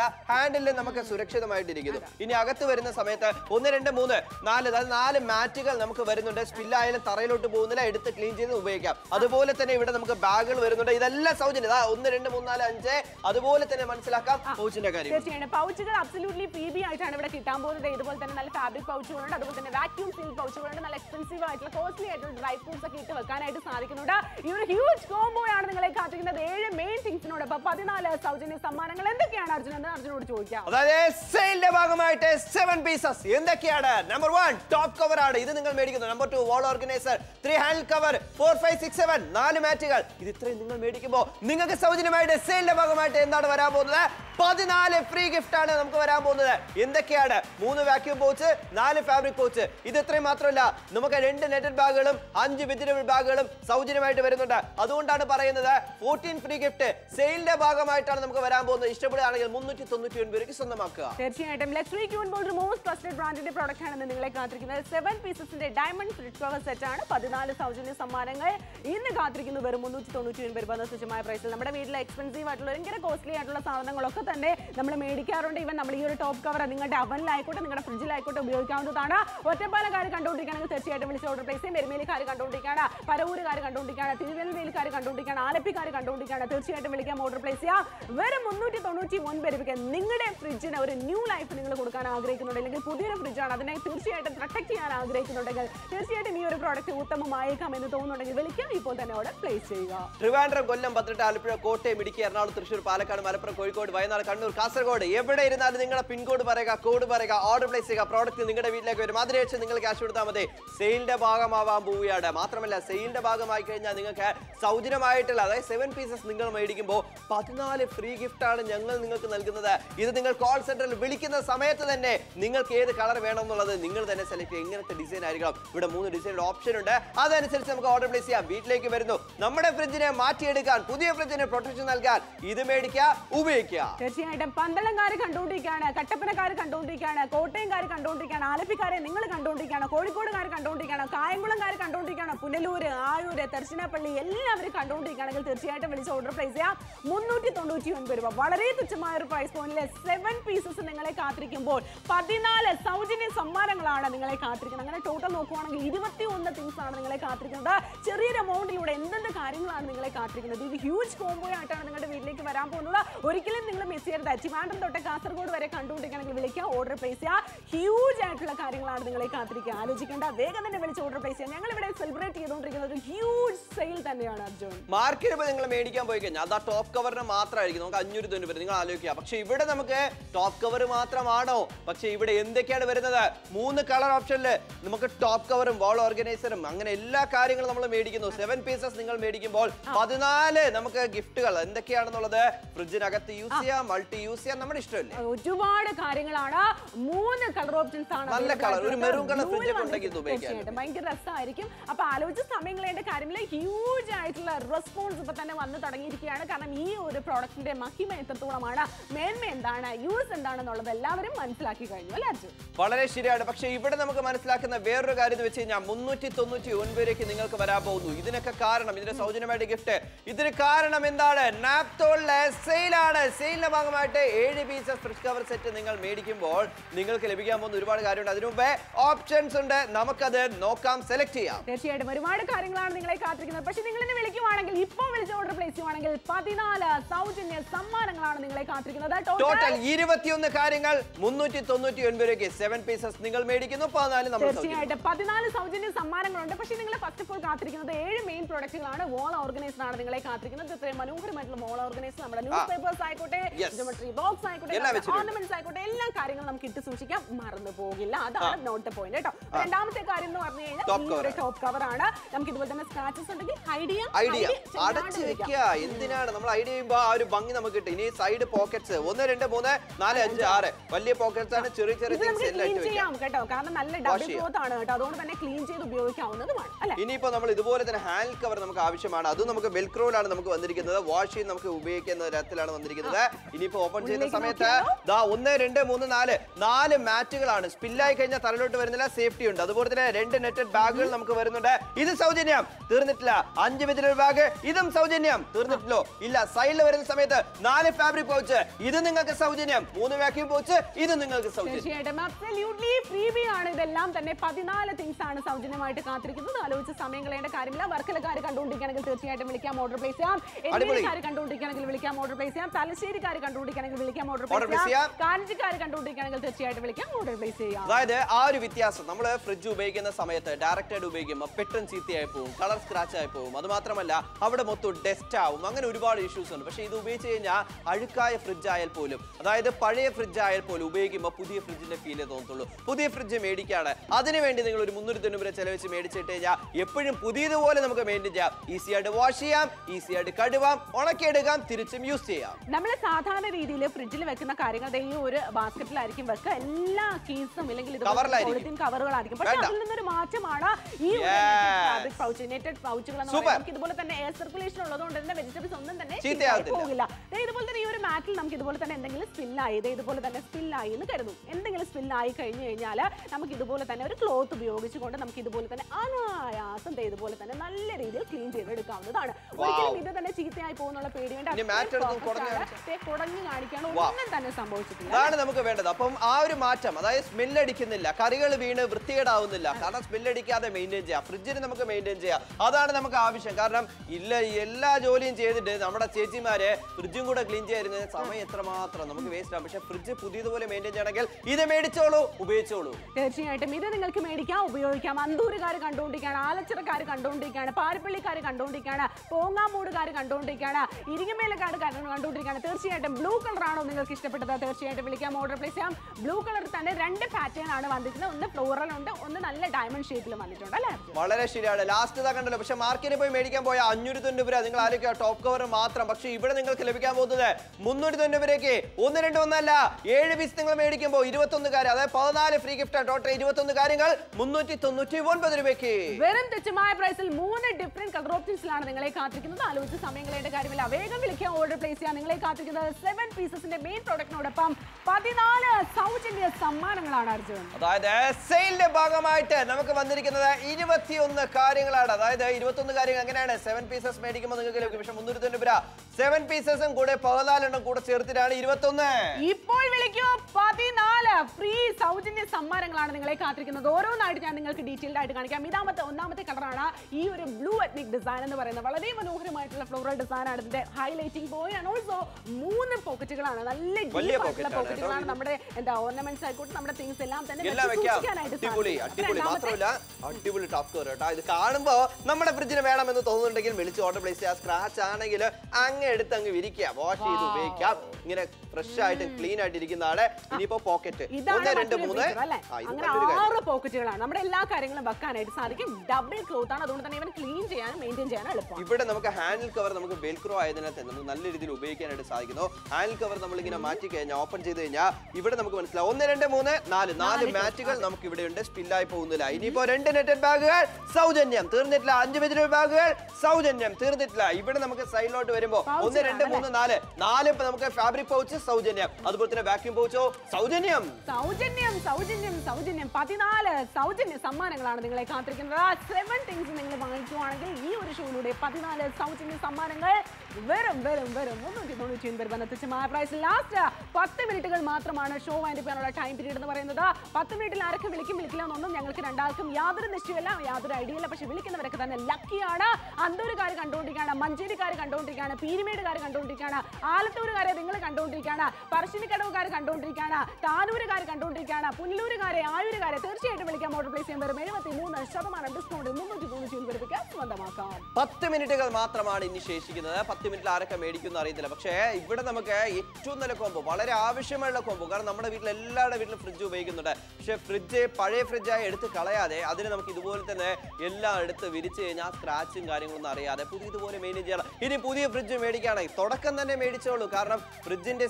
ഹാൻഡിൽ നമുക്ക് സുരക്ഷിതമായിട്ടിരിക്കുന്നു. ഇനി അകത്ത് വരുന്ന സമയത്ത് ഒന്ന് രണ്ട് മൂന്ന് നാല് അതായത് നാല് മാറ്റുകൾ നമുക്ക് വരുന്നുണ്ട്. സ്പില്ലായാലും തറയിലോട്ട് പോകുന്നില്ല, എടുത്ത് ക്ലീൻ ചെയ്ത് ഉപയോഗിക്കാം. അതുപോലെ തന്നെ ഇവിടെ നമുക്ക് ബാഗുകൾ വരുന്നുണ്ട്. ഇതെല്ലാം സൗജന്യം. ഒന്ന് രണ്ട് മൂന്ന് നാല് അഞ്ച് അതുപോലെ തന്നെ മനസ്സിലാക്കാം പൗച്ചിന്റെ കാര്യം. തീർച്ചയായും പൗച്ചുകൾ അബ്സല്യൂട്ട്ലി ഫ്രീ ആയിട്ടാണ് ഇവിടെ കിട്ടാൻ പോകുന്നത്. ഇതുപോലെ തന്നെ നല്ല ഫാബ്രിക് പൗച്ചുകളുണ്ട്, അതുപോലെ തന്നെ വാക്യൂം സീൽ പൗച്ചുകളുണ്ട്, നല്ല എക്സ്പെൻസീവ് ആയിട്ടുള്ള കോസ്റ്റ്ലി ആയിട്ടുള്ള ഡ്രൈ ഫ്രൂട്ട്സ് ഒക്കെ ഇട്ട് വെക്കാനായിട്ട് സാധിക്കുന്നുണ്ട്. ഈ ഒരു ഹ്യൂജ് കോംബോ ആണ് നിങ്ങളെ കാത്തിരിക്കുന്നത്. ഏഴ് മെയിൻ തിങ്സിനോടൊപ്പം പതിനാല് സൗജന്യ സമ്മാനങ്ങൾ എന്തൊക്കെയാണ് അർജുൻ എന്ന് അർജുനോട് ചോദിക്കാം. അതായത് സെയിലിന്റെ ഭാഗമായിട്ട് സെവൻ പീസസ് എന്തൊക്കെയാണ്? നമ്പർ വൺ ടോപ്പ് കവർ ആണ്, ഇത് നിങ്ങൾ മേടിക്കുന്നു. Number two wall organiser, three hand cover, four five six seven നാല് മാറ്റുകൾ. ഇത് ഇത്രയും നിങ്ങൾ മേടിക്കുമ്പോൾ നിങ്ങൾക്ക് സൗജന്യമായിട്ട് സെയിലിന്റെ ഭാഗമായിട്ട് എന്താണ് വരാൻ പോകുന്നത്? പതിനാല് ഫ്രീ ഗിഫ്റ്റ് ആണ് നമുക്ക് വരാൻ പോകുന്നത്. എന്തൊക്കെയാണ്? മൂന്ന് വാക്യൂം പൗച്ച്, നാല് ഫാബ്രിക് പൗച്ച്. ഇത് ഇത്രയും മാത്രമല്ല, നമുക്ക് രണ്ട് നെറ്റഡ് ബാഗുകളും അഞ്ച് വെജിറ്റബിൾ ബാഗുകളും സൗജന്യമായിട്ട് വരുന്നുണ്ട്. അതുകൊണ്ടാണ് പറയുന്നത് ഫോർട്ടീൻ ഫ്രീ ഗിഫ്റ്റ് സെയിലിന്റെ ഭാഗമായിട്ടാണ് നമുക്ക് വരാൻ പോകുന്നത്. ഇഷ്ടപ്പെടുകയാണെങ്കിൽ മുന്നൂറ്റി തൊണ്ണൂറ്റി ഒൻപത് രൂപയ്ക്ക് സ്വന്തമാക്കുക. തീർച്ചയായിട്ടും Lakshmi queen bold most trusted ബ്രാൻഡിന്റെ പ്രോഡക്റ്റ് ആണ് നിങ്ങളെ കാത്തിരിക്കുന്നത്. സെവൻ പീസസിന്റെ ഡയമണ്ട് ഫ്രിഡ്ജ് കവർ സെറ്റ് ആണ്. പതിനാല് സൗജന്യ സമ്മാനങ്ങൾ ഇന്ന് കാത്തിരിക്കുന്നു. വെറും മുന്നൂറ്റി തൊണ്ണൂറ്റി ഒൻപത് രൂപ തുച്ഛമായ പ്രൈസിൽ നമ്മുടെ വീട്ടിലെ എക്സ്പെൻസീവ് ആയിട്ടുള്ള ഭയങ്കര കോസ്റ്റ്ലി ആയിട്ടുള്ള സാധനങ്ങളൊക്കെ തന്നെ നമ്മൾ മേടിക്കാറുണ്ട്. ഇവൻ നമ്മൾ ഈ ഒരു ടോപ്പ് കവർ നിങ്ങളുടെ അവനിലായിക്കോട്ടെ നിങ്ങളുടെ ഫ്രിഡ്ജിലായിക്കോട്ടെ ഉപയോഗിക്കാവുന്നതാണ്. ഒറ്റപ്പാലക്കാർ കണ്ടുകൊണ്ടിരിക്കുകയാണെങ്കിൽ തീർച്ചയായിട്ടും വിളിച്ച് ഓർഡർ പ്ലേസ് ചെയ്യും. എരുമേലിക്കാർ കണ്ടുകൊണ്ടിരിക്കുകയാണ്, പരവൂരുകാർ കണ്ടുകൊണ്ടിരിക്കുകയാണ്, തിരുവനന്തപുരക്കാർ കണ്ടുകൊണ്ടിരിക്കുകയാണ്, ആലപ്പിക്കാർ കണ്ടുകൊണ്ടിരിക്കുകയാണ്. തീർച്ചയായിട്ടും വിളിക്കാം, ഓർഡർ പ്ലേസ് ചെയ്യാം. വെറും മുന്നൂറ്റി തൊണ്ണൂറ്റി ഒൻപത് രൂപയ്ക്ക് നിങ്ങളുടെ ഫ്രിഡ്ജിന് ഒരു ന്യൂ ലൈഫ് നിങ്ങൾ കൊടുക്കാൻ ആഗ്രഹിക്കുന്നുണ്ട്, അല്ലെങ്കിൽ പുതിയൊരു ഫ്രിഡ്ജാണ് അതിനെ തീർച്ചയായിട്ടും പ്രൊട്ടക്ട് ചെയ്യാൻ ആഗ്രഹിക്കുന്നുണ്ടെങ്കിൽ തീർച്ചയായിട്ടും ഈ ഒരു പ്രോഡക്റ്റ് ഉത്തമമായേക്കാം എന്ന് തോന്നുന്നുണ്ടെങ്കിൽ വിളിക്കാം. ഇപ്പോൾ തന്നെ ഓർഡർ പ്ലേസ് ചെയ്യുക. ട്രിവാൻഡ്രം, കൊല്ലം, പത്തനംതിട്ട, ആലപ്പുഴ, കോട്ടയം, ഇടുക്കി, എറണാകുളം, തൃശ്ശൂർ, പാലക്കാട്, മലപ്പുറം, കോഴിക്കോട്, വയനാട്, കണ്ണൂർ, കാസർഗോഡ് എവിടെ ഇരുന്നാലും നിങ്ങളുടെ പിൻകോഡ് പറയുക, കോഡ് പറയുക, ഓർഡർ പ്ലേസ് ചെയ്യുക. പ്രോഡക്റ്റ് നിങ്ങളുടെ വീട്ടിലേക്ക് വരും. അതിന് ശേഷം നിങ്ങൾ ക്യാഷ് കൊടുത്താൽ മതി. സെയിലിന്റെ ഭാഗമാവാൻ പോവുകയാണ്. മാത്രമല്ല സെയിലിന്റെ ഭാഗമായി കഴിഞ്ഞാൽ നിങ്ങൾക്ക് സൗജന്യമായിട്ടുള്ള അതായത് സെവൻ പീസസ് നിങ്ങൾ മേടിക്കുമ്പോൾ പതിനാല് ഫ്രീ ഗിഫ്റ്റ് ആണ് ഞങ്ങൾ നിങ്ങൾക്ക് നൽകുന്നത്. ഇത് നിങ്ങൾ കോൾ സെന്ററിൽ വിളിക്കുന്ന സമയത്ത് തന്നെ നിങ്ങൾക്ക് ഏത് കളർ വേണം എന്നുള്ളത് നിങ്ങൾ തന്നെ സെലക്ട് ചെയ്യുക. ഇങ്ങനത്തെ ഡിസൈൻ ആയിരിക്കണം. ഇവിടെ മൂന്ന് ഡിസൈൻ ഓപ്ഷൻ ഉണ്ട്. അതനുസരിച്ച് നമുക്ക് ഓർഡർ പ്ലേസ് ചെയ്യാം. വീട്ടിലേക്ക് വരുന്നു. നമ്മുടെ ഫ്രിഡ്ജിനെ മാറ്റിയെടുക്കാൻ, പുതിയ ഫ്രിഡ്ജിന് പ്രൊട്ടക്ഷൻ നൽകാൻ ഇത് മേടിക്കുക, ഉപയോഗിക്കുക. തീർച്ചയായിട്ടും പന്തളംകാർ കണ്ടുകൊണ്ടിരിക്കുകയാണ്, കട്ടപ്പനക്കാർ കണ്ടുകൊണ്ടിരിക്കുകയാണ്, കോട്ടയംകാർ കണ്ടുകൊണ്ടിരിക്കുകയാണ്, ആലപ്പിക്കാരെ നിങ്ങൾ കണ്ടുകൊണ്ടിരിക്കുകയാണ്, കോഴിക്കോടുകാർ കണ്ടുകൊണ്ടിരിക്കുകയാണ്, കായംകുളംകാർ കണ്ടുകൊണ്ടിരിക്കുകയാണ്, പുനലൂര്, ആയൂര്, തർശനപ്പള്ളി എല്ലാവരും കണ്ടുകൊണ്ടിരിക്കുകയാണെങ്കിൽ തീർച്ചയായിട്ടും വിളിച്ച് ഓർഡർ പ്ലേസ് ചെയ്യാം. മുന്നൂറ്റി തൊണ്ണൂറ്റി ഒൻപത് രൂപ വളരെ തുച്ഛമായ ഒരു പ്രൈസ് പോയിന്റിലെ സെവൻ പീസസ് നിങ്ങളെ കാത്തിരിക്കുമ്പോൾ പതിനാല് സൗജന്യ സമ്മാനങ്ങളാണ് നിങ്ങളെ കാത്തിരിക്കുന്നത്. അങ്ങനെ ടോട്ടൽ നോക്കുവാണെങ്കിൽ ഇരുപത്തി ഒന്ന് തിങ്സ് ആണ് നിങ്ങളെ കാത്തിരിക്കുന്നത്. ചെറിയൊരു എമൗണ്ടിലൂടെ എന്തെന്ത് കാര്യങ്ങളാണ് നിങ്ങളെ കാത്തിരിക്കുന്നത്. ഇത് ഹ്യൂജ് കോംബോ ആയിട്ടാണ് നിങ്ങളുടെ വീട്ടിലേക്ക് വരാൻ പോകുന്നത്. ഒരിക്കലും നിങ്ങൾ മിസ് ചെയ്യരുത്. ട്രിവാൻഡ്രം തൊട്ട് കാസർഗോഡ് വരെ കണ്ടുകൊണ്ടിരിക്കുകയാണെങ്കിൽ വിളിക്കുക, ഓർഡർ പ്ലേസ് ചെയ്യുക. ഹ്യൂജ് ആയിട്ടുള്ള കാര്യങ്ങളാണ് നിങ്ങളെ കാത്തിരിക്കുക. ആലോചിക്കേണ്ട, വേഗം തന്നെ വിളിച്ച് ഓർഡർ പ്ലേസ് ചെയ്യുക. ഞങ്ങൾ ഇവിടെ സെലിബ്രേറ്റ് ചെയ്തുകൊണ്ടിരിക്കുന്നത് ഒരു ഹ്യൂജ് സെയിൽ തന്നെയാണ് അർജുൻ. മാർക്കറ്റിൽ ഇപ്പോൾ നിങ്ങൾ മേടിക്കാൻ പോയി കഴിഞ്ഞാൽ അത് ആ ടോപ്പ് കവറിന് മാത്രമായിരിക്കും. നമുക്ക് അഞ്ഞൂറ് തൊണ്ണൂറ് വരും. നിങ്ങൾ ആലോചിക്കുക. പക്ഷെ ഇവിടെ നമുക്ക് ടോപ്പ് കവർ മാത്രമാണോ? പക്ഷെ ഇവിടെ എന്തൊക്കെയാണ് വരുന്നത്? മൂന്ന് കളർ ഓപ്ഷനിൽ നമുക്ക് ടോപ്പ് കവറും വാൾ ഓർഗനൈസറും അങ്ങനെ എല്ലാ കാര്യങ്ങളും നമ്മൾ മേടിക്കുന്നു. സെവൻ പീസസ് നിങ്ങൾ മേടിക്കുമ്പോൾ പതിനാല് നമുക്ക് ഗിഫ്റ്റുകൾ എന്തൊക്കെയാണെന്നുള്ളത് ഫ്രിഡ്ജിനകത്ത് യൂസ് ചെയ്യാം, മൾട്ടി യൂസ് ചെയ്യാം, നമ്മുടെ ഇഷ്ടമല്ലേ. ഒരുപാട് കാര്യങ്ങളാണ്. മൂന്ന് കളർ ഓപ്ഷൻസ് ആണ്. നല്ല കളർ, ഒരു മെറൂൺ കളർ ഫ്രിഡ്ജ് ഉണ്ടെങ്കിൽ തീർച്ചയായിട്ടും ഭയങ്കര രസമായിരിക്കും. അപ്പൊ ആലോചിച്ച സമയങ്ങളേണ്ട കാര്യമില്ല. ഹ്യൂജ് ആയിട്ടുള്ള റെസ്പോൺസ് ഇപ്പൊ തന്നെ വന്ന് തുടങ്ങിയിരിക്കുകയാണ്. കാരണം ഈ ഒരു പ്രോഡക്റ്റിന്റെ മഹിമ എത്രത്തോളമാണ്, മേന്മ എന്താണ്, യൂസ് എന്താണെന്നുള്ളത് എല്ലാവരും മനസ്സിലാക്കി കഴിഞ്ഞു അല്ലേ അർജുൻ? വളരെ ശരിയാണ്. പക്ഷെ ഇവിടെ നമുക്ക് മനസ്സിലാക്കുന്ന വേറൊരു കാര്യം എന്ന് വെച്ച് കഴിഞ്ഞാൽ മുന്നൂറ്റി തൊണ്ണൂറ്റി ഒൻപത് രൂപയ്ക്ക് നിങ്ങൾക്ക് വരാൻ പോകുന്നു. ഇതിനൊക്കെ കാരണം, ഇതിന്റെ സൗജന്യമായിട്ട് ഗിഫ്റ്റ്, ഇതിന് കാരണം എന്താണ്? നാപ്തോളിലെ സെയിലാണ്. സെയിലിന്റെ ഭാഗമായിട്ട് ഏഴ് പീസസ് ഫ്രിഡ്ജ് കവർ സെറ്റ് നിങ്ങൾ മേടിക്കുമ്പോൾ നിങ്ങൾക്ക് ലഭിക്കാൻ പോകുന്ന ഒരുപാട് കാര്യമുണ്ട്. അതിനു മുമ്പേ ഓപ്ഷൻസ് ഉണ്ട്, നമുക്കത് നോക്കാം, സെലക്ട് ചെയ്യാം. തീർച്ചയായിട്ടും ഒരുപാട് കാര്യങ്ങളാണ് നിങ്ങളെ കാത്തിരിക്കുന്നത്. പക്ഷെ നിങ്ങൾ ഇന്ന് വിളിക്കുവാണെങ്കിൽ, ഇപ്പോൾ വിളിച്ച് ഓർഡർ പ്ലേസ് ചെയ്യുവാണെങ്കിൽ പതിനാല് സൗജന്യ സമ്മാനങ്ങളാണ് നിങ്ങളെ കാത്തിരിക്കുന്നത്. ടോട്ടൽ ഇരുപത്തിയൊന്ന് കാര്യങ്ങൾ മുന്നൂറ്റി തൊണ്ണൂറ്റി ഒൻപത് രൂപയ്ക്ക് സെവൻ പീസസ് നിങ്ങൾ മേടിക്കുന്നു. പതിനാല് നമ്മൾ തീർച്ചയായിട്ടും പതിനാല് സൗജന്യ സമ്മാനങ്ങളുണ്ട്. പക്ഷേ നിങ്ങൾ ഫസ്റ്റ് ഓഫ് ഓൾ കാത്തിരിക്കുന്നത് ഏഴ് മെയിൻ പ്രോഡക്റ്റുകളാണ്. വാൾ ഓർഗനൈസർ ആണ് നിങ്ങളെ കാത്തിരിക്കുന്നത്. ഇത്രയും മനോഹരമായിട്ടുള്ള വാൾ ഓർഗനൈസർ, നമ്മുടെ ന്യൂസ് പേപ്പേഴ്സ് ആയിക്കോട്ടെ, ജോമെട്രി ബോക്സ് ആയിക്കോട്ടെ, ഓർണമെന്റ്സ് ആയിക്കോട്ടെ, എല്ലാ കാര്യങ്ങളും നമുക്ക് ഇട്ട് സൂക്ഷിക്കാം, മറന്നു പോകില്ല. അതാണ് നോട്ട് ദ പോയിന്റ് കേട്ടോ. രണ്ടാമത്തെ കാര്യം എന്ന് പറഞ്ഞു കഴിഞ്ഞാൽ ടോപ്പ് കവർ ആണ്. നമുക്ക് ഇതുപോലെ തന്നെ സ്ക്രാച്ചസ് ഉണ്ടെങ്കിൽ ഐഡിയ അടച്ചു വെക്കുക. എന്തിനാണ് നമ്മൾ ഐഡിയ ചെയ്യുമ്പോൾ ആ ഒരു ഭംഗി നമുക്ക് കിട്ടും. ഇനി സൈഡ് പോക്കറ്റ്സ് ഒന്ന് രണ്ട് മൂന്ന് നാല് അഞ്ച് ആറ് വലിയ പോക്കറ്റ്സ് ആണ്. ചെറിയ ചെറിയ ചെയ്യാം കേട്ടോ. കാരണം നല്ല ഡബിൾ ക്ലോത്ത് ആണ് കേട്ടോ. അതുകൊണ്ട് തന്നെ ക്ലീൻ ചെയ്ത് ഉപയോഗിക്കാവുന്നതുമാണ് അല്ലേ. ഇനിയിപ്പോ നമ്മൾ ഇതുപോലെ തന്നെ ഹാൻഡ് കവർ നമുക്ക് ആവശ്യമാണ്. അതും നമുക്ക് വെൽക്രോയിലാണ് നമുക്ക് വന്നിരിക്കുന്നത്. വാഷ് ചെയ്ത് നമുക്ക് ഉപയോഗിക്കുന്ന തരത്തിലാണ് വന്നിരിക്കുന്നത്. ഇനിയിപ്പോ ഓപ്പൺ ചെയ്യുന്ന സമയത്ത് ദാ ഒന്ന് രണ്ട് മൂന്ന് നാല് നാല് മാറ്റുകളാണ്. സ്പില്ലായി കഴിഞ്ഞാൽ തലയിലോട്ട് വരുന്നില്ല, സേഫ്റ്റി ഉണ്ട്. അതുപോലെ തന്നെ രണ്ട് നെറ്റഡ് ബാഗുകൾ നമുക്ക് വരുന്നുണ്ട്. ഇത് സൗജന്യം, തീർന്നിട്ടില്ല. അഞ്ച് വിധത്തിലുള്ള ബാഗ്, ഇതും സൗജന്യം, തീർന്നിട്ടില്ലോ ഇല്ല. സൈഡിൽ വരുന്ന സമയത്ത് നാല് ഫാബ്രിക് പൗച്ച്, ഇത് നിങ്ങൾക്ക് സൗജന്യം. മൂന്ന് വാക്യൂം പൗച്ച്, ഇത് നിങ്ങൾക്ക് സൗജന്യം. ഇതെല്ലാം തന്നെ പതിനാല് തിങ്സ് ആണ് സൗജന്യമായിട്ട് കാത്തിരിക്കുന്നത്. ആലോചിച്ച് സമയം കളയേണ്ട കാര്യമില്ല. വർക്കലക്കാർ കണ്ടുകൊണ്ടിരിക്കുകയാണെങ്കിൽ തീർച്ചയായിട്ടും വിളിക്കാം, ഓർഡർ പ്ലേസ് ചെയ്യാം. എൻജിനിക്കാർ കണ്ടുകൊണ്ടിരിക്കുകയാണെങ്കിൽ വിളിക്കാം, ഓർഡർ പ്ലേസ് ചെയ്യാം. തലശ്ശേരിക്കാർ കണ്ടുകൊണ്ടിരിക്കുകയാണെങ്കിൽ വിളിക്കാം, ഓർഡർ പ്ലേസ് ചെയ്യാം. കാഞ്ചിക്കാർ കണ്ടുകൊണ്ടിരിക്കുകയാണെങ്കിൽ തീർച്ചയായിട്ടും വിളിക്കാം, ഓർഡർ പ്ലേസ് ചെയ്യാം. അതായത് ആ ഒരു വ്യത്യാസം, നമ്മൾ ഫ്രിഡ്ജ് ഉപയോഗിക്കുന്ന സമയത്ത് ഡയറക്റ്റ് ആയിട്ട് ഉപയോഗിക്കുമ്പോൾ പെട്ടെന്ന് ചീത്തയായി പോകും, കളർ സ്ക്രാച്ച് ആയി പോകും. അത് മാത്രമല്ല അവിടെ മൊത്തം ഡസ്റ്റ് ആവും, അങ്ങനെ ഒരുപാട് ഇഷ്യൂസ് ഉണ്ട്. പക്ഷേ ഇത് ഉപയോഗിച്ച് കഴിഞ്ഞാൽ അഴുക്കായ ഫ്രിഡ്ജ് ആയാൽ പോലും, അതായത് പഴയ ഫ്രിഡ്ജ് ആയാൽ പോലും ഉപയോഗിക്കുമ്പോൾ പുതിയ ഫ്രിഡ്ജിന്റെ ഫീലേ തോന്നത്തുള്ളൂ. പുതിയ ഫ്രിഡ്ജ് മേടിക്കാണ്, അതിനുവേണ്ടി നിങ്ങൾ ഒരു മുന്നൂറ്റി തൊണ്ണൂറ് രൂപ ചെലവഴിച്ച് മേടിച്ചിട്ട് കഴിഞ്ഞാൽ എപ്പോഴും പുതിയതുപോലെ നമുക്ക് മെയിൻറ്റെയിൻ ചെയ്യാം. ഈസി ആയിട്ട് വാഷ് ചെയ്യാം, ഈസി ആയിട്ട് കഴുകാം, ഉണക്കിയെടുക്കാം, തിരിച്ചും യൂസ് ചെയ്യാം. നമ്മൾ സാധാരണ രീതിയിൽ ഫ്രിഡ്ജിൽ വെക്കുന്ന കാര്യങ്ങൾ ഈ ഒരു ബാസ്ക്കറ്റിലായിരിക്കും വെക്കുക. എല്ലാ കീസും അല്ലെങ്കിൽ കവറുകളായിരിക്കും. പക്ഷേ അതിൽ നിന്നൊരു മാറ്റമാണ് ഈ പൗച്ച്, നെറ്റഡ് പൗച്ചുകൾ എന്ന് പറയുന്നത്. ഇതുപോലെ തന്നെ എയർ സർക്കുലേഷൻ ഉള്ളതുകൊണ്ട് തന്നെ വെജിറ്റബിൾസ് ഒന്നും തന്നെ പോകില്ല. ഇതുപോലെ തന്നെ ഈ ഒരു മാറ്റിൽ നമുക്ക് ഇതുപോലെ തന്നെ എന്തെങ്കിലും സ്പില്ലായി, ഇതുപോലെ തന്നെ സ്പില്ലായി എന്ന് കരുതും. എന്തെങ്കിലും സ്പില്ലായി കഴിഞ്ഞു കഴിഞ്ഞാൽ നമുക്ക് ഇതുപോലെ തന്നെ ഒരു ക്ലോത്ത് ഉപയോഗിച്ചുകൊണ്ട് നമുക്ക് ഇതുപോലെ തന്നെ അനായാസം ഇതുപോലെ തന്നെ നല്ല രീതിയിൽ ക്ലീൻ ചെയ്തെടുക്കാവുന്നതാണ്. ഒരിക്കലും ഇത് തന്നെ ചീത്തയായി പോകുന്നുള്ള പേടി വേണ്ട. കുടഞ്ഞു കാണിക്കാൻ ഒന്നും തന്നെ സംഭവിച്ചിട്ടില്ല. അതാണ് നമുക്ക് വേണ്ടത്. അപ്പം ആ ഒരു മാറ്റം, അതായത് സ്മെല്ലടിക്കുന്നില്ല, കറികൾ വീണ് വൃത്തികേടാവുന്നില്ല. കാരണം സ്മെല്ലടിക്കാതെ മെയിൻറ്റെയിൻ ചെയ്യാം, ഫ്രിഡ്ജിന് നമുക്ക് മെയിൻറ്റെയിൻ ചെയ്യാം. അതാണ് നമുക്ക് ആവശ്യം. കാരണം ഇല്ല എല്ലാ ജോലിയും ചെയ്തിട്ട് നമ്മുടെ ചേച്ചിമാരെ ഫ്രിഡ്ജും കൂടെ ക്ലീൻ ചെയ്യാതിരുന്ന സമയം എത്രമാത്രം നമുക്ക് വേസ്റ്റ് ആവും. പക്ഷെ ഫ്രിഡ്ജ് പുതിയതുപോലെ മെയിൻറ്റെയിൻ ചെയ്യണമെങ്കിൽ ഇത് മേടിച്ചോളൂ, ഉപയോഗിച്ചോളൂ. തീർച്ചയായിട്ടും ഇത് നിങ്ങൾക്ക് മേടിക്കാം, ഉപയോഗിക്കാം. അന്തൂരുകാർ കണ്ടുകൊണ്ടിരിക്കുകയാണ്, ആലച്ചിറക്കാർ കണ്ടുകൊണ്ടിരിക്കുകയാണ്, പാരിപ്പള്ളിക്കാർ കണ്ടുകൊണ്ടിരിക്കുകയാണ്, പോങ്ങാമൂടുകാർ കണ്ടുകൊണ്ടിരിക്കുകയാണ്, ഇരിങ്ങമേലക്കാർ കണ്ടുകൊണ്ടിരിക്കുകയാണ്. തീർച്ചയായിട്ടും ബ്ലൂ കളർ ആണോ നിങ്ങൾക്ക് ഇഷ്ടപ്പെട്ടത്? തീർച്ചയായിട്ടും വിളിക്കാം, ഓർഡർ പ്ലേസ് ചെയ്യാം. ബ്ലൂ കളർ തന്നെ രണ്ട് പാറ്റേൺ ആണ് വന്നിരിക്കുന്നത്. ഒന്ന് ഫ്ലോറൽ ഉണ്ട്, ഒന്ന് നല്ല ഡയമണ്ട് ഷേപ്പിൽ വന്നിട്ടുണ്ട് അല്ലേ? വളരെ ശരിയാണ്. ലാസ്റ്റ് ഇതാ കണ്ടല്ലോ. പക്ഷെ മാർക്കറ്റിൽ പോയി മേടിക്കാൻ പോയ അഞ്ഞൂറ്റി തൊണ്ണൂറ് രൂപ നിങ്ങൾ ആലോചിക്കുക, ടോപ്പ് കവർ മാത്രം. പക്ഷെ ഇവിടെ നിങ്ങൾക്ക് ലഭിക്കാൻ പോകുന്നത് മുന്നൂറ്റി തൊണ്ണൂറ് രൂപയ്ക്ക് ഒന്ന് രണ്ട് ഒന്നല്ല ഏഴ് പീസ് നിങ്ങൾ മേടിക്കുമ്പോൾ ഇരുപത്തൊന്ന് കാര്യം, അതായത് പതിനാല് ഫ്രീ ഗിഫ്റ്റ്. ടോട്ടൽ ഇരുപത്തൊന്ന് കാര്യങ്ങൾ മുന്നൂറ്റി തൊണ്ണൂറ്റി ഒൻപത് രൂപയ്ക്ക്. വെറും തുച്ഛമായ പ്രൈസിൽ മൂന്ന് ഡിഫറെന്റ് കളർ ഓപ്ഷൻസിലാണ് നിങ്ങളെ കാത്തിരിക്കുന്നത്. ആലോചിച്ച് സമയം കളയേണ്ട കാര്യമില്ല, വേഗം വിളിക്കാൻ, ഓർഡർ പ്ലേസ് ചെയ്യാൻ. നിങ്ങളെ കാത്തിരിക്കുന്നത് സെവൻ പീസസിന്റെ മെയിൻ പ്രോഡക്റ്റിനോടൊപ്പം പതിനാല് സൗജന്യ സമ്മാനങ്ങളാണ് അർജുൻ. അതായത് സെയിലിന്റെ ഭാഗമായിട്ട് നമുക്ക് വന്നിരിക്കുന്നത് ഇരുപത്തിയൊന്ന് കാര്യങ്ങളാണ്. അതായത് ഇരുപത്തൊന്ന് കാര്യങ്ങൾ എങ്ങനെയാണ്? സെവൻ പീസസ് മേടിക്കുമ്പോൾ നിങ്ങൾക്ക് ലഭിക്കും. പക്ഷെ മുന്നൂറ്റി തൊണ്ണൂറ് രൂപ സെവൻ പീസസും കൂടെ പതിനാലെണ്ണം കൂടെ ചേർത്തിട്ടാണ് ഇരുപത്തൊന്ന്. ഇപ്പോൾ വിളിക്കൂ, പതിനാല് ഫ്രീ സൗജന്യ സമ്മാനങ്ങളാണ് നിങ്ങളെ കാത്തിരിക്കുന്നത്. ഓരോന്നായിട്ട് ഞാൻ നിങ്ങൾക്ക് ഡീറ്റെയിൽഡ് ആയിട്ട് കാണിക്കാം. ഇതാമത്തെ ഒന്നാമത്തെ കളറാണ് ഈ ഒരു ബ്ലൂ എത്നിക് ഡിസൈൻ എന്ന് പറയുന്നത്. വളരെ മനോഹരമായിട്ടുള്ള ഫ്ലോറൽ ഡിസൈൻ ആണ് ഇതിന്റെ ഹൈലൈറ്റിംഗ് പോയി. ആൻഡ് ഓൾസോ മൂന്ന് പോക്കറ്റുകളാണ്, നല്ല ഡീപ്പായിട്ടുള്ള പോക്കറ്റുകളാണ്. നമ്മുടെ എന്താ ഓർണമെന്റ്സ് ആയിക്കോട്ടെ, നമ്മുടെ തിങ്സ് എല്ലാം തന്നെ അടിപൊളി ടോപ്പ് കവർ കേട്ടോ. ഇത് കാണുമ്പോ നമ്മുടെ ഫ്രിഡ്ജിന് വേണമെന്ന് തോന്നുന്നുണ്ടെങ്കിൽ വിളിച്ച് ഓർഡർ പ്ലേസ് ചെയ്യാം. സ്ക്രാച്ച് ആണെങ്കിൽ അങ്ങ് എടുത്ത് അങ്ങ് വിരിക്കുക, വാഷ് ചെയ്ത് ഉപയോഗിക്കാം. ഇങ്ങനെ ഫ്രഷ് ആയിട്ട് ക്ലീൻ ആയിട്ട് ഇരിക്കുന്നതാണ്. ഇനിയിപ്പോ പോക്കറ്റ് ഒന്ന് രണ്ട് മൂന്ന് ആറ് പോക്കറ്റുകളാണ്. നമ്മുടെ എല്ലാ കാര്യങ്ങളും വെക്കാനായിട്ട് സാധിക്കും. ഡബിൾ ക്ലോത്ത് ആണ്, അതുകൊണ്ട് തന്നെ ഇവൻ ക്ലീൻ ചെയ്യാനും മെയിൻറ്റെയിൻ ചെയ്യാനും എളുപ്പം. ഇവിടെ നമുക്ക് ഹാൻഡിൽ കവർ നമുക്ക് വെൽക്രോ ആയതിനാൽ നമുക്ക് നല്ല രീതിയിൽ ഉപയോഗിക്കാനായിട്ട് സാധിക്കുന്നു. ഹാൻഡിൽ കവർ നമ്മൾ ഇങ്ങനെ മാറ്റി കഴിഞ്ഞാൽ ഓപ്പൺ ചെയ്ത് കഴിഞ്ഞാൽ ഇവിടെ നമുക്ക് മനസ്സിലാവും ഒന്ന് രണ്ട് മൂന്ന് നാല് നാല് മാറ്റുകൾ നമുക്ക് ഇവിടെ ഉണ്ട്, സ്പില്ലായി പോകുന്നില്ല. ഇനിയിപ്പോ രണ്ട് നെറ്റഡ് ബാഗുകൾ സൗജന്യം, തീർന്നിട്ടില്ല. അഞ്ച് വെജിറ്റബിൾ ബാഗുകൾ സൗജന്യം, തീർന്നിട്ടില്ല. ഇവിടെ നമുക്ക് സൈഡിലോട്ട് വരുമ്പോ ഒന്ന് രണ്ട് മൂന്ന് നാല് നാല് ഇപ്പൊ നമുക്ക് ഫാബ്രിക് പൗച്ച് സൗജന്യം, അതുപോലെ തന്നെ വാക്യൂം പൗച്ചോ സൗജന്യം. സൗജന്യം സൗജന്യം സൗജന്യം പതിനാല് സൗജന്യ സമ്മാനങ്ങളാണ് നിങ്ങളെ കാത്തിരിക്കുന്നത്. സെവൻ തിങ്സ് നിങ്ങൾ വാങ്ങിക്കുവാണെങ്കിൽ ഈ ഒരു ഷോയിലൂടെ പതിനാല് സൗജന്യ സമ്മാനങ്ങൾ വെറും വെറും വെറും മുന്നൂറ്റി തൊണ്ണൂറ്റി ഒൻപത് രൂപ തുച്ഛമായ പ്രൈസ്. ലാസ്റ്റ് പത്ത് മിനിറ്റുകൾ മാത്രമാണ് ഷോ വൈൻഡ് ചെയ്യാനുള്ള ടൈം പീരീഡ് എന്ന് പറയുന്നത്. പത്ത് മിനിറ്റിൽ ആരൊക്കെ വിളിക്കും വിളിക്കില്ല എന്നൊന്നും ഞങ്ങൾക്ക് രണ്ടാൾക്കും യാതൊരു നിശ്ചയമല്ല, യാതൊരു ഐഡിയ ഇല്ല. പക്ഷെ വിളിക്കുന്നവരൊക്കെ തന്നെ ലക്കിയാണ്. അന്തൂരുകാർ കണ്ടുകൊണ്ടിരിക്കുകയാണ്, മഞ്ചേരിക്കാർ കണ്ടുകൊണ്ടിരിക്കുകയാണ്, പീരുമേടുകാർ കണ്ടുകൊണ്ടിരിക്കുകയാണ്, ആലത്തൂരുകാരെ നിങ്ങൾ കണ്ടുകൊണ്ടിരിക്കുകയാണ്, പറശ്ശിനിക്കടവുകാർ കണ്ടുകൊണ്ടിരിക്കുകയാണ്, താനൂരുകാർ കണ്ടുകൊണ്ടിരിക്കുകയാണ്, പുനലൂരുകാരെ, ആയൂരുകാരെ തീർച്ചയായിട്ടും വിളിക്കാം. ഓർഡർ പ്ലേസ് ചെയ്യാൻ വെറും എഴുപത്തി മൂന്ന് ശതമാനം ഡിസ്കൗണ്ട് മുന്നൂറ്റി തൊണ്ണൂറ്റി ഒൻപത് രൂപയ്ക്ക് സ്വന്തമാക്കാം. പത്ത് മിനിറ്റുകൾ മാത്രമാണ് ഇനി ശേഷിക്കുന്നത്. പത്ത് മിനിറ്റിൽ ആരൊക്കെ മേടിക്കും അറിയത്തില്ല. പക്ഷേ ഇവിടെ നമുക്ക് ഏറ്റവും നല്ല കോമ്പോ, വളരെ ആവശ്യമുള്ള കോമ്പോ. കാരണം നമ്മുടെ വീട്ടിൽ എല്ലാവരുടെ വീട്ടിലും ഫ്രിഡ്ജ് ഉപയോഗിക്കുന്നുണ്ട്. പക്ഷേ ഫ്രിഡ്ജ് പഴയ ഫ്രിഡ്ജായി എടുത്ത് കളയാതെ അതിന് നമുക്ക് ഇതുപോലെ തന്നെ എല്ലാം എടുത്ത് വിരിച്ച് കഴിഞ്ഞാൽ സ്ക്രാച്ചും കാര്യങ്ങളൊന്നും അറിയാതെ പുതിയ ഇതുപോലെ മെയിൻറ്റെയിൻ ചെയ്യണം. ഇനി പുതിയ ഫ്രിഡ്ജ് മേടിക്കുകയാണെങ്കിൽ തുടക്കം തന്നെ മേടിച്ചോളൂ. കാരണം ഫ്രിഡ്ജിന്റെ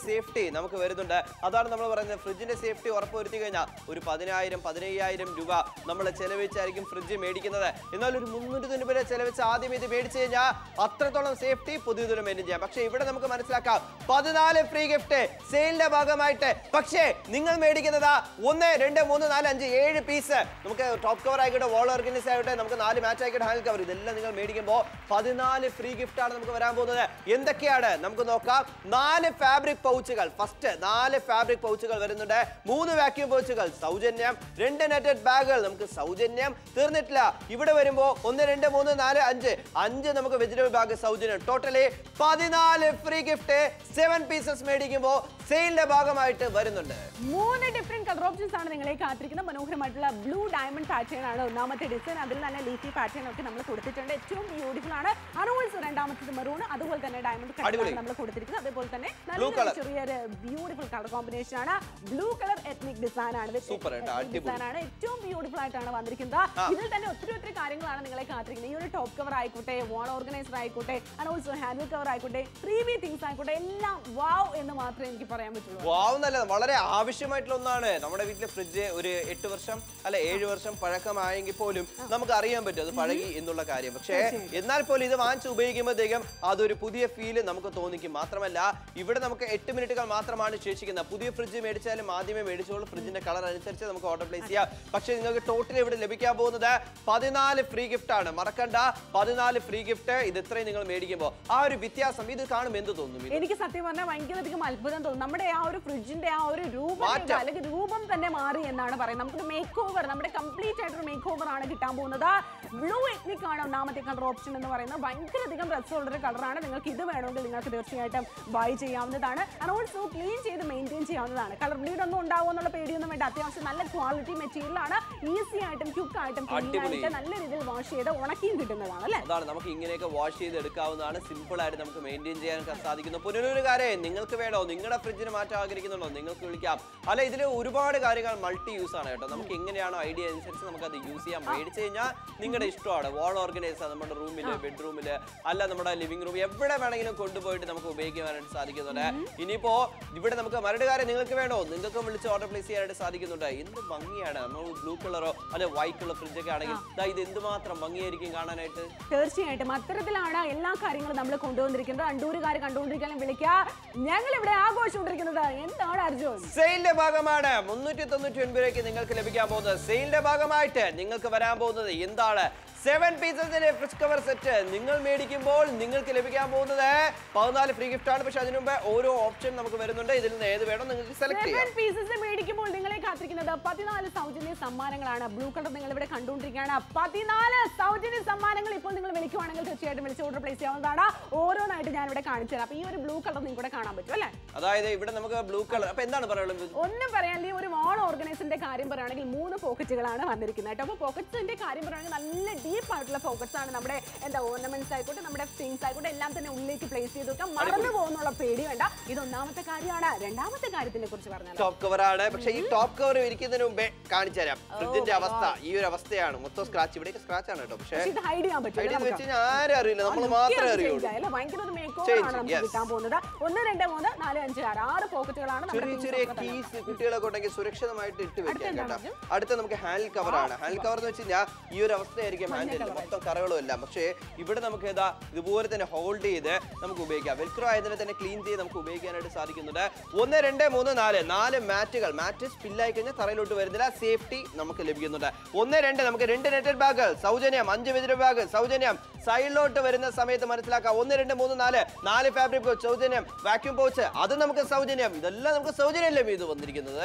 സേഫ്റ്റി നമുക്ക് വരുന്നുണ്ട്. അതാണ് നമ്മൾ പറയുന്നത്, ഫ്രിഡ്ജിന്റെ സേഫ്റ്റി ഉറപ്പുവരുത്തി കഴിഞ്ഞാൽ ഒരു പതിനായിരം പതിനയ്യായിരം രൂപ നമ്മൾ ചെലവഴിച്ചായിരിക്കും ഫ്രിഡ്ജ് മേടിക്കുന്നത്. എന്നാൽ ഒരു മുന്നൂറ്റി തൊണ്ണൂറ് രൂപ ചെലവഴിച്ച് ആദ്യം ഇത് മേടിച്ചു കഴിഞ്ഞാൽ അത്രത്തോളം സേഫ്റ്റി പുതിയതൊരു മെയിൻറ്റെയിൻ ചെയ്യാം. പക്ഷേ ഇവിടെ നമുക്ക് മനസ്സിലാക്കാം പതിനാല് ഫ്രീ ഗിഫ്റ്റ് സെയിലിന്റെ ഭാഗമായിട്ട്. പക്ഷേ നിങ്ങൾ മേടിക്കുന്നത് ഒന്ന് രണ്ട് മൂന്ന് നാല് അഞ്ച് ഏഴ് പീസ്, നമുക്ക് ടോപ്പ് കവർ ആയിക്കോട്ടെ, വാൾ ഓർഗനൈസ് ആയിക്കോട്ടെ, നമുക്ക് നാല് മാച്ച് ആയിക്കോട്ടെ, ഹാൻഡ് കവർ, ഇതെല്ലാം നിങ്ങൾ മേടിക്കുമ്പോൾ പതിനാല് ഫ്രീ ഗിഫ്റ്റ് ആണ് നമുക്ക് വരാൻ പോകുന്നത്. എന്തൊക്കെയാണ് നമുക്ക് നോക്കാം. നാല് ഫാബ്രിക് പൗച്ചുകൾ, ഫസ്റ്റ് നാല് ഫാബ്രിക് പൗച്ചുകൾ വരുന്നുണ്ട്. മൂന്ന് വാക്യൂം പൗച്ചുകൾ സൗജന്യം. രണ്ട് നെറ്റഡ് ബാഗുകൾ നമുക്ക് സൗജന്യം. തീർന്നിട്ടില്ല, ഇവിടെ വരുമ്പോൾ ഒന്ന് രണ്ട് മൂന്ന് നാല് അഞ്ച് അഞ്ച് നമുക്ക് വെജിറ്റബിൾ ബാഗ് സൗജന്യം. ടോട്ടലി പതിനാല് ഫ്രീ ഗിഫ്റ്റ് സെവൻ പീസസ് മേടിക്കുമ്പോൾ സെയിലിന്റെ ഭാഗമായിട്ട് വരുന്നുണ്ട്. മൂന്ന് ഡിഫറെന്റ് കളർ ഓപ്ഷൻസ് ആണ് നിങ്ങളെ കാത്തിരിക്കുന്ന. മനോഹരമായിട്ടുള്ള ബ്ലൂ ഡയമണ്ട് പാറ്റേൺ ആണ് ഒന്നാമത്തെ ഡിസൈൻ. അതിൽ തന്നെ ലീഫി പാറ്റേൺ ഒക്കെ നമ്മൾ കൊടുത്തിട്ടുണ്ട്. ഏറ്റവും ബ്യൂട്ടിഫുൾ ആണ്. അനോൾസ് രണ്ടാമത്തെ മെറൂൺ, അതുപോലെ തന്നെ ഡയമണ്ട് കളർ നമ്മൾ കൊടുത്തിരിക്കുന്നത്. അതേപോലെ തന്നെ നല്ല ചെറിയൊരു ബ്യൂട്ടിഫുൾ കളർ കോമ്പിനേഷൻ ആണ്. ബ്ലൂ കളർ എത്നിക് ഡിസൈൻ ആണ്. ഡിസൈൻ ആണ് ഏറ്റവും ബ്യൂട്ടിഫുൾ ആയിട്ടാണ് വന്നിരിക്കുന്നത്. ഇതിൽ തന്നെ ഒത്തിരി ഒത്തിരി കാര്യങ്ങളാണ് നിങ്ങളെ കാത്തിരിക്കുന്നത്. ഈ ഒരു ടോപ്പ് കവർ ആയിക്കോട്ടെ, വാൾ ഓർഗനൈസർ ആയിക്കോട്ടെ, അനോൾസോ ഹാൻഡിൽ കവർ ആയിക്കോട്ടെ, ത്രീ വി തിങ്സ് ആയിക്കോട്ടെ, എല്ലാം വാവ് എന്ന് മാത്രമേ എനിക്ക് പറയാൻ പറ്റുള്ളൂ. വാവ് എന്നല്ല, വളരെ ആവശ്യമായിട്ടുള്ള ഒന്നാണ്. നമ്മുടെ വീട്ടിലെ ഫ്രിഡ്ജ് ഒരു എട്ട് വർഷം അല്ല ഏഴ് വർഷം പഴക്കമായെങ്കിൽ പോലും നമുക്ക് അറിയാൻ പറ്റും അത് പഴകി എന്നുള്ള കാര്യം. പക്ഷേ എന്നാൽ പോലും ഇത് വാങ്ങിച്ച് ഉപയോഗിക്കുമ്പോഴത്തേക്കും അതൊരു പുതിയ ഫീല് നമുക്ക് തോന്നിക്കും. മാത്രമല്ല ഇവിടെ നമുക്ക് എട്ട് മിനിറ്റുകൾ മാത്രമാണ് ശേഷിക്കുന്നത്. പുതിയ ഫ്രിഡ്ജ് മേടിച്ചാലും ആദ്യമേ മേടിച്ചോളൂ, ഫ്രിഡ്ജിന്റെ കളർ അനുസരിച്ച് നമുക്ക് ഓർഡർ പ്ലേസ് ചെയ്യാം. പക്ഷേ നിങ്ങൾക്ക് ടോട്ടൽ ഇവിടെ ലഭിക്കാൻ പോകുന്നത് പതിനാല് ഫ്രീ ഗിഫ്റ്റ് ആണ്. മറക്കണ്ട, പതിനാല് ഫ്രീ ഗിഫ്റ്റ്. ഇത് ഇത്രയും നിങ്ങൾ മേടിക്കുമ്പോൾ ആ ഒരു വ്യത്യാസം ഇത് കാണും എന്ത് തോന്നും? എനിക്ക് സത്യം പറഞ്ഞാൽ ഭയങ്കരധികം അത്ഭുതം തോന്നും. നമ്മുടെ ആ ഒരു ഫ്രിഡ്ജിന്റെ ആ ഒരു രൂപം അല്ലെങ്കിൽ രൂപം തന്നെ മാറി എന്നാണ് പറയുന്നത്. നമുക്ക് മേക്ക് ഓവർ, നമ്മുടെ കംപ്ലീറ്റ് ആയിട്ടൊരു മേക്ക് ഓവർ ആണ് കിട്ടാൻ പോകുന്നത്. ബ്ലൂ എത്നിക് ആണ് ഒന്നാമത്തെ കളർ ഓപ്ഷൻ എന്ന് പറയുന്നത്. ഭയങ്കരധികം രസമുള്ളൊരു കളറാണ്. നിങ്ങൾക്ക് ഇത് വേണമെങ്കിൽ നിങ്ങൾക്ക് തീർച്ചയായിട്ടും ബൈ ചെയ്യാവുന്നതാണ്. ആൻഡ് ഓൾസോ ക്ലീൻ ചെയ്ത് മെയിൻറ്റെയിൻ ചെയ്യാവുന്നതാണ്. കളർ ബ്ലീഡ് ഒന്നും ഉണ്ടാവുമോ എന്നുള്ള പേടിയൊന്നും വേണ്ട. അത്യാവശ്യം നല്ല ക്വാളിറ്റി മെറ്റീരിയൽ ആണ്. ഈസി ആയിട്ടും ക്വിക്ക് ആയിട്ടും ക്ലീൻ ആയിട്ട് നല്ല രീതിയിൽ വാഷ് ചെയ്ത് ഉണക്കിയും കിട്ടുന്നതാണ് അല്ലേ? അതാണ്, നമുക്ക് ഇങ്ങനെയൊക്കെ വാഷ് ചെയ്ത് എടുക്കാവുന്നതാണ്. സിമ്പിൾ ആയിട്ട് നമുക്ക് മെയിൻറ്റെയിൻ ചെയ്യാൻ സാധിക്കുന്നു. പുനരൊരു കാര്യം, നിങ്ങൾക്ക് വേണോ, നിങ്ങളുടെ ഫ്രിഡ്ജിന് മാറ്റം ആഗ്രഹിക്കുന്നുണ്ടോ, നിങ്ങൾക്ക് വിളിക്കാം. അല്ല, ഇതിൽ ഒരുപാട് കാര്യങ്ങൾ മൾട്ടി യൂസ് ആണ് കേട്ടോ. നമുക്ക് എങ്ങനെയാണോ ഐഡിയ അനുസരിച്ച് നമുക്ക് അത് യൂസ് ചെയ്യാം. മേടിച്ചു കഴിഞ്ഞാൽ നിങ്ങളുടെ ഇഷ്ടമാണ്. വാൾ ഓർഗനൈസർ നമ്മുടെ റൂമില്, ബെഡ്റൂമില്, അല്ല നമ്മുടെ ലിവിംഗ് റൂം, എവിടെ വേണമെങ്കിലും കൊണ്ടുപോയിട്ട് നമുക്ക് ഉപയോഗിക്കാനായിട്ട് സാധിക്കുന്നുണ്ട്. ഇനിയിപ്പോ ഇവിടെ നമുക്ക് മരട് കാര്യം നിങ്ങൾക്ക് വേണോ, നിങ്ങൾക്ക് വിളിച്ച് ഓർഡർ പ്ലേസ് ചെയ്യാനായിട്ട് സാധിക്കുന്നുണ്ട്. എന്ത് ഭംഗിയാണ്. നമ്മൾ ബ്ലൂ കളറോ അല്ലെ വൈറ്റ് കളർ ഫ്രിഡ്ജ് ഒക്കെ ആണെങ്കിൽ ഇത് എന്തുമാത്രം ഭംഗിയായിരിക്കും കാണാനായിട്ട്. തീർച്ചയായിട്ടും അത്തരത്തിലാണ് എല്ലാ കാര്യങ്ങളും നമ്മൾ കൊണ്ടുവന്നിരിക്കുന്നത്. അണ്ടൂരുകാർ കണ്ടുകൊണ്ടിരിക്കാനും വിളിക്കുക. ഞങ്ങൾ ഇവിടെ ആഘോഷിച്ചുകൊണ്ടിരിക്കുന്നത് എന്താണ് അർജുൻ? സെയിലിന്റെ ഭാഗമാണ് മുന്നൂറ്റി തൊണ്ണൂറ്റി ഒൻപത് രൂപയ്ക്ക് നിങ്ങൾക്ക് ലഭിക്കാൻ പോകുന്നത്. സെയിലിന്റെ ഭാഗമായിട്ട് നിങ്ങൾക്ക് വരാൻ പോകുന്നത് എന്താണ്? സെവൻ പീസസിന്റെ ഫ്രിഡ്ജ് കവർ സെറ്റ് നിങ്ങൾ മേടിക്കുമ്പോൾ നിങ്ങൾക്ക് ലഭിക്കാൻ പോകുന്നത് പതിനാല് ഫ്രീ ഗിഫ്റ്റ് ആണ്. പക്ഷെ അതിനു മുമ്പ് ഓരോ ഓപ്ഷൻ നമുക്ക് വരുന്നുണ്ട്. ഇതിൽ നിന്ന് ഏത് വേണം നിങ്ങൾക്ക് സെലക്ട് ചെയ്യാം. സെവൻ പീസസ് മേടിക്കുമ്പോൾ നിങ്ങളെ കാത്തിരിക്കുന്നത് പതിനാല് സൗജന്യ സമ്മാനങ്ങളാണ്. ബ്ലൂ കളർ നിങ്ങൾ ഇവിടെ കണ്ടുകൊണ്ടിരിക്കുകയാണ്. പതിനാല് സൗജന്യ സമ്മാനങ്ങൾ ഇപ്പോൾ നിങ്ങൾ വിളിക്കുവാണെങ്കിൽ തീർച്ചയായിട്ടും വിളിച്ച് ഓർഡർ പ്ലേസ് ചെയ്യാവുന്നതാണ്. ഓരോന്നായിട്ട് ഞാൻ ഇവിടെ കാണിച്ചു തരാം. അപ്പൊ ഈ ഒരു ബ്ലൂ കളർ നിങ്ങൾക്ക് ഇവിടെ കാണാൻ പറ്റും അല്ലേ? അതായത് ഇവിടെ നമുക്ക് ബ്ലൂ കളർ. അപ്പൊ എന്താണ് പറയാനുള്ളത്? ഒന്നും പറയാനില്ല. ഒരു വാൾ ഓർഗനൈസറിന്റെ കാര്യം പറയുകയാണെങ്കിൽ മൂന്ന് പോക്കറ്റുകളാണ് വന്നിരിക്കുന്നത് കേട്ടോ. അപ്പൊ പോക്കറ്റ്സിന്റെ കാര്യം പറയുകയാണെങ്കിൽ നല്ല ഡീപ്പ് ആയിട്ടുള്ള പോക്കറ്റ്സ് ആണ്. നമ്മുടെ എന്താ ഓർണമെന്റ്സ് ആയിക്കോട്ടെ, നമ്മുടെ തിങ്സ് ആയിക്കോട്ടെ, എല്ലാം തന്നെ ഉള്ളിലേക്ക് പ്ലേസ് ചെയ്ത് വെക്കാം. മറന്നു പോകുന്നുള്ള പേടി വേണ്ട. ഇത് ഒന്നാമത്തെ കാര്യമാണ്. രണ്ടാമത്തെ കാര്യത്തിനെ കുറിച്ച് പറഞ്ഞാൽ ടോപ്പ് കവർ ആണ്. പക്ഷേ ഈ ടോപ്പ് കവർ ഇരിക്കുന്നതിന് മുമ്പേ കാണിച്ചു തരാം. ഫ്രിഡ്ജിന്റെ അവസ്ഥ ഈ ഒരു അവസ്ഥയാണ്. മൊത്തം സ്ക്രാച്ച്, ഇവിടേക്ക് സ്ക്രാച്ച് ആണ് കേട്ടോ. പക്ഷേ ഇത് ഹൈഡ് ചെയ്യാൻ പറ്റും. ആരും അറിയില്ല, നമ്മൾ മാത്രമേ അറിയുള്ളൂ. ഭയങ്കര ഒരു മേക്ക് ഓവർ ആണ് നമുക്ക് കിട്ടാൻ പോകുന്നത്. ഒന്ന് രണ്ട് മൂന്ന് നാല് അഞ്ച് ആറ് ആറ് പോക്കറ്റുകളാണ്. ചെറിയ ചെറിയ കീസ് കുട്ടികളൊക്കെ ഉണ്ടെങ്കിൽ സുരക്ഷിതമായിട്ട് ഇട്ട് വെക്കാം കേട്ടോ. അടുത്ത നമുക്ക് ഹാൻഡിൽ കവർ ആണ്. ഹാൻഡിൽ കവർ എന്ന് വെച്ച് കഴിഞ്ഞാൽ ഈ ഒരു അവസ്ഥയായിരിക്കും ഹാൻഡിൽ, മൊത്തം കറകളും എല്ലാം. പക്ഷേ ഇവിടെ നമുക്ക് ഏതാ ഇതുപോലെ തന്നെ ഹോൾഡ് ചെയ്ത് നമുക്ക് ഉപയോഗിക്കാം. വെൽക്രോ ആയതിനെ തന്നെ ക്ലീൻ ചെയ്ത് നമുക്ക് ഉപയോഗിക്കാനായിട്ട് സാധിക്കുന്നുണ്ട്. ഒന്ന് രണ്ട് മൂന്ന് നാല് നാല് മാറ്റുകൾ, മാറ്റ് സ്പില്ലായി കഴിഞ്ഞാൽ തറയിലോട്ട് വരുന്നില്ല. സേഫ്റ്റി നമുക്ക് ലഭിക്കുന്നുണ്ട്. ഒന്ന് രണ്ട് നമുക്ക് രണ്ട് നെറ്റഡ് ബാഗുകൾ സൗജന്യം, അഞ്ച് വെജിറ്റബിൾ ബാഗ് സൗജന്യം. സൈഡിലോട്ട് വരുന്ന സമയത്ത് മനസ്സിലാക്കാം. ഒന്ന് രണ്ട് മൂന്ന് നാല് നാല് ഫാബ്രിക് പൗച്ച് സൗജന്യം. വാക്യൂം പൗച്ച് അത് നമുക്ക് സൗജന്യം. ഇതെല്ലാം നമുക്ക് സൗജന്യം ലഭ്യം വന്നിരിക്കുന്നത്.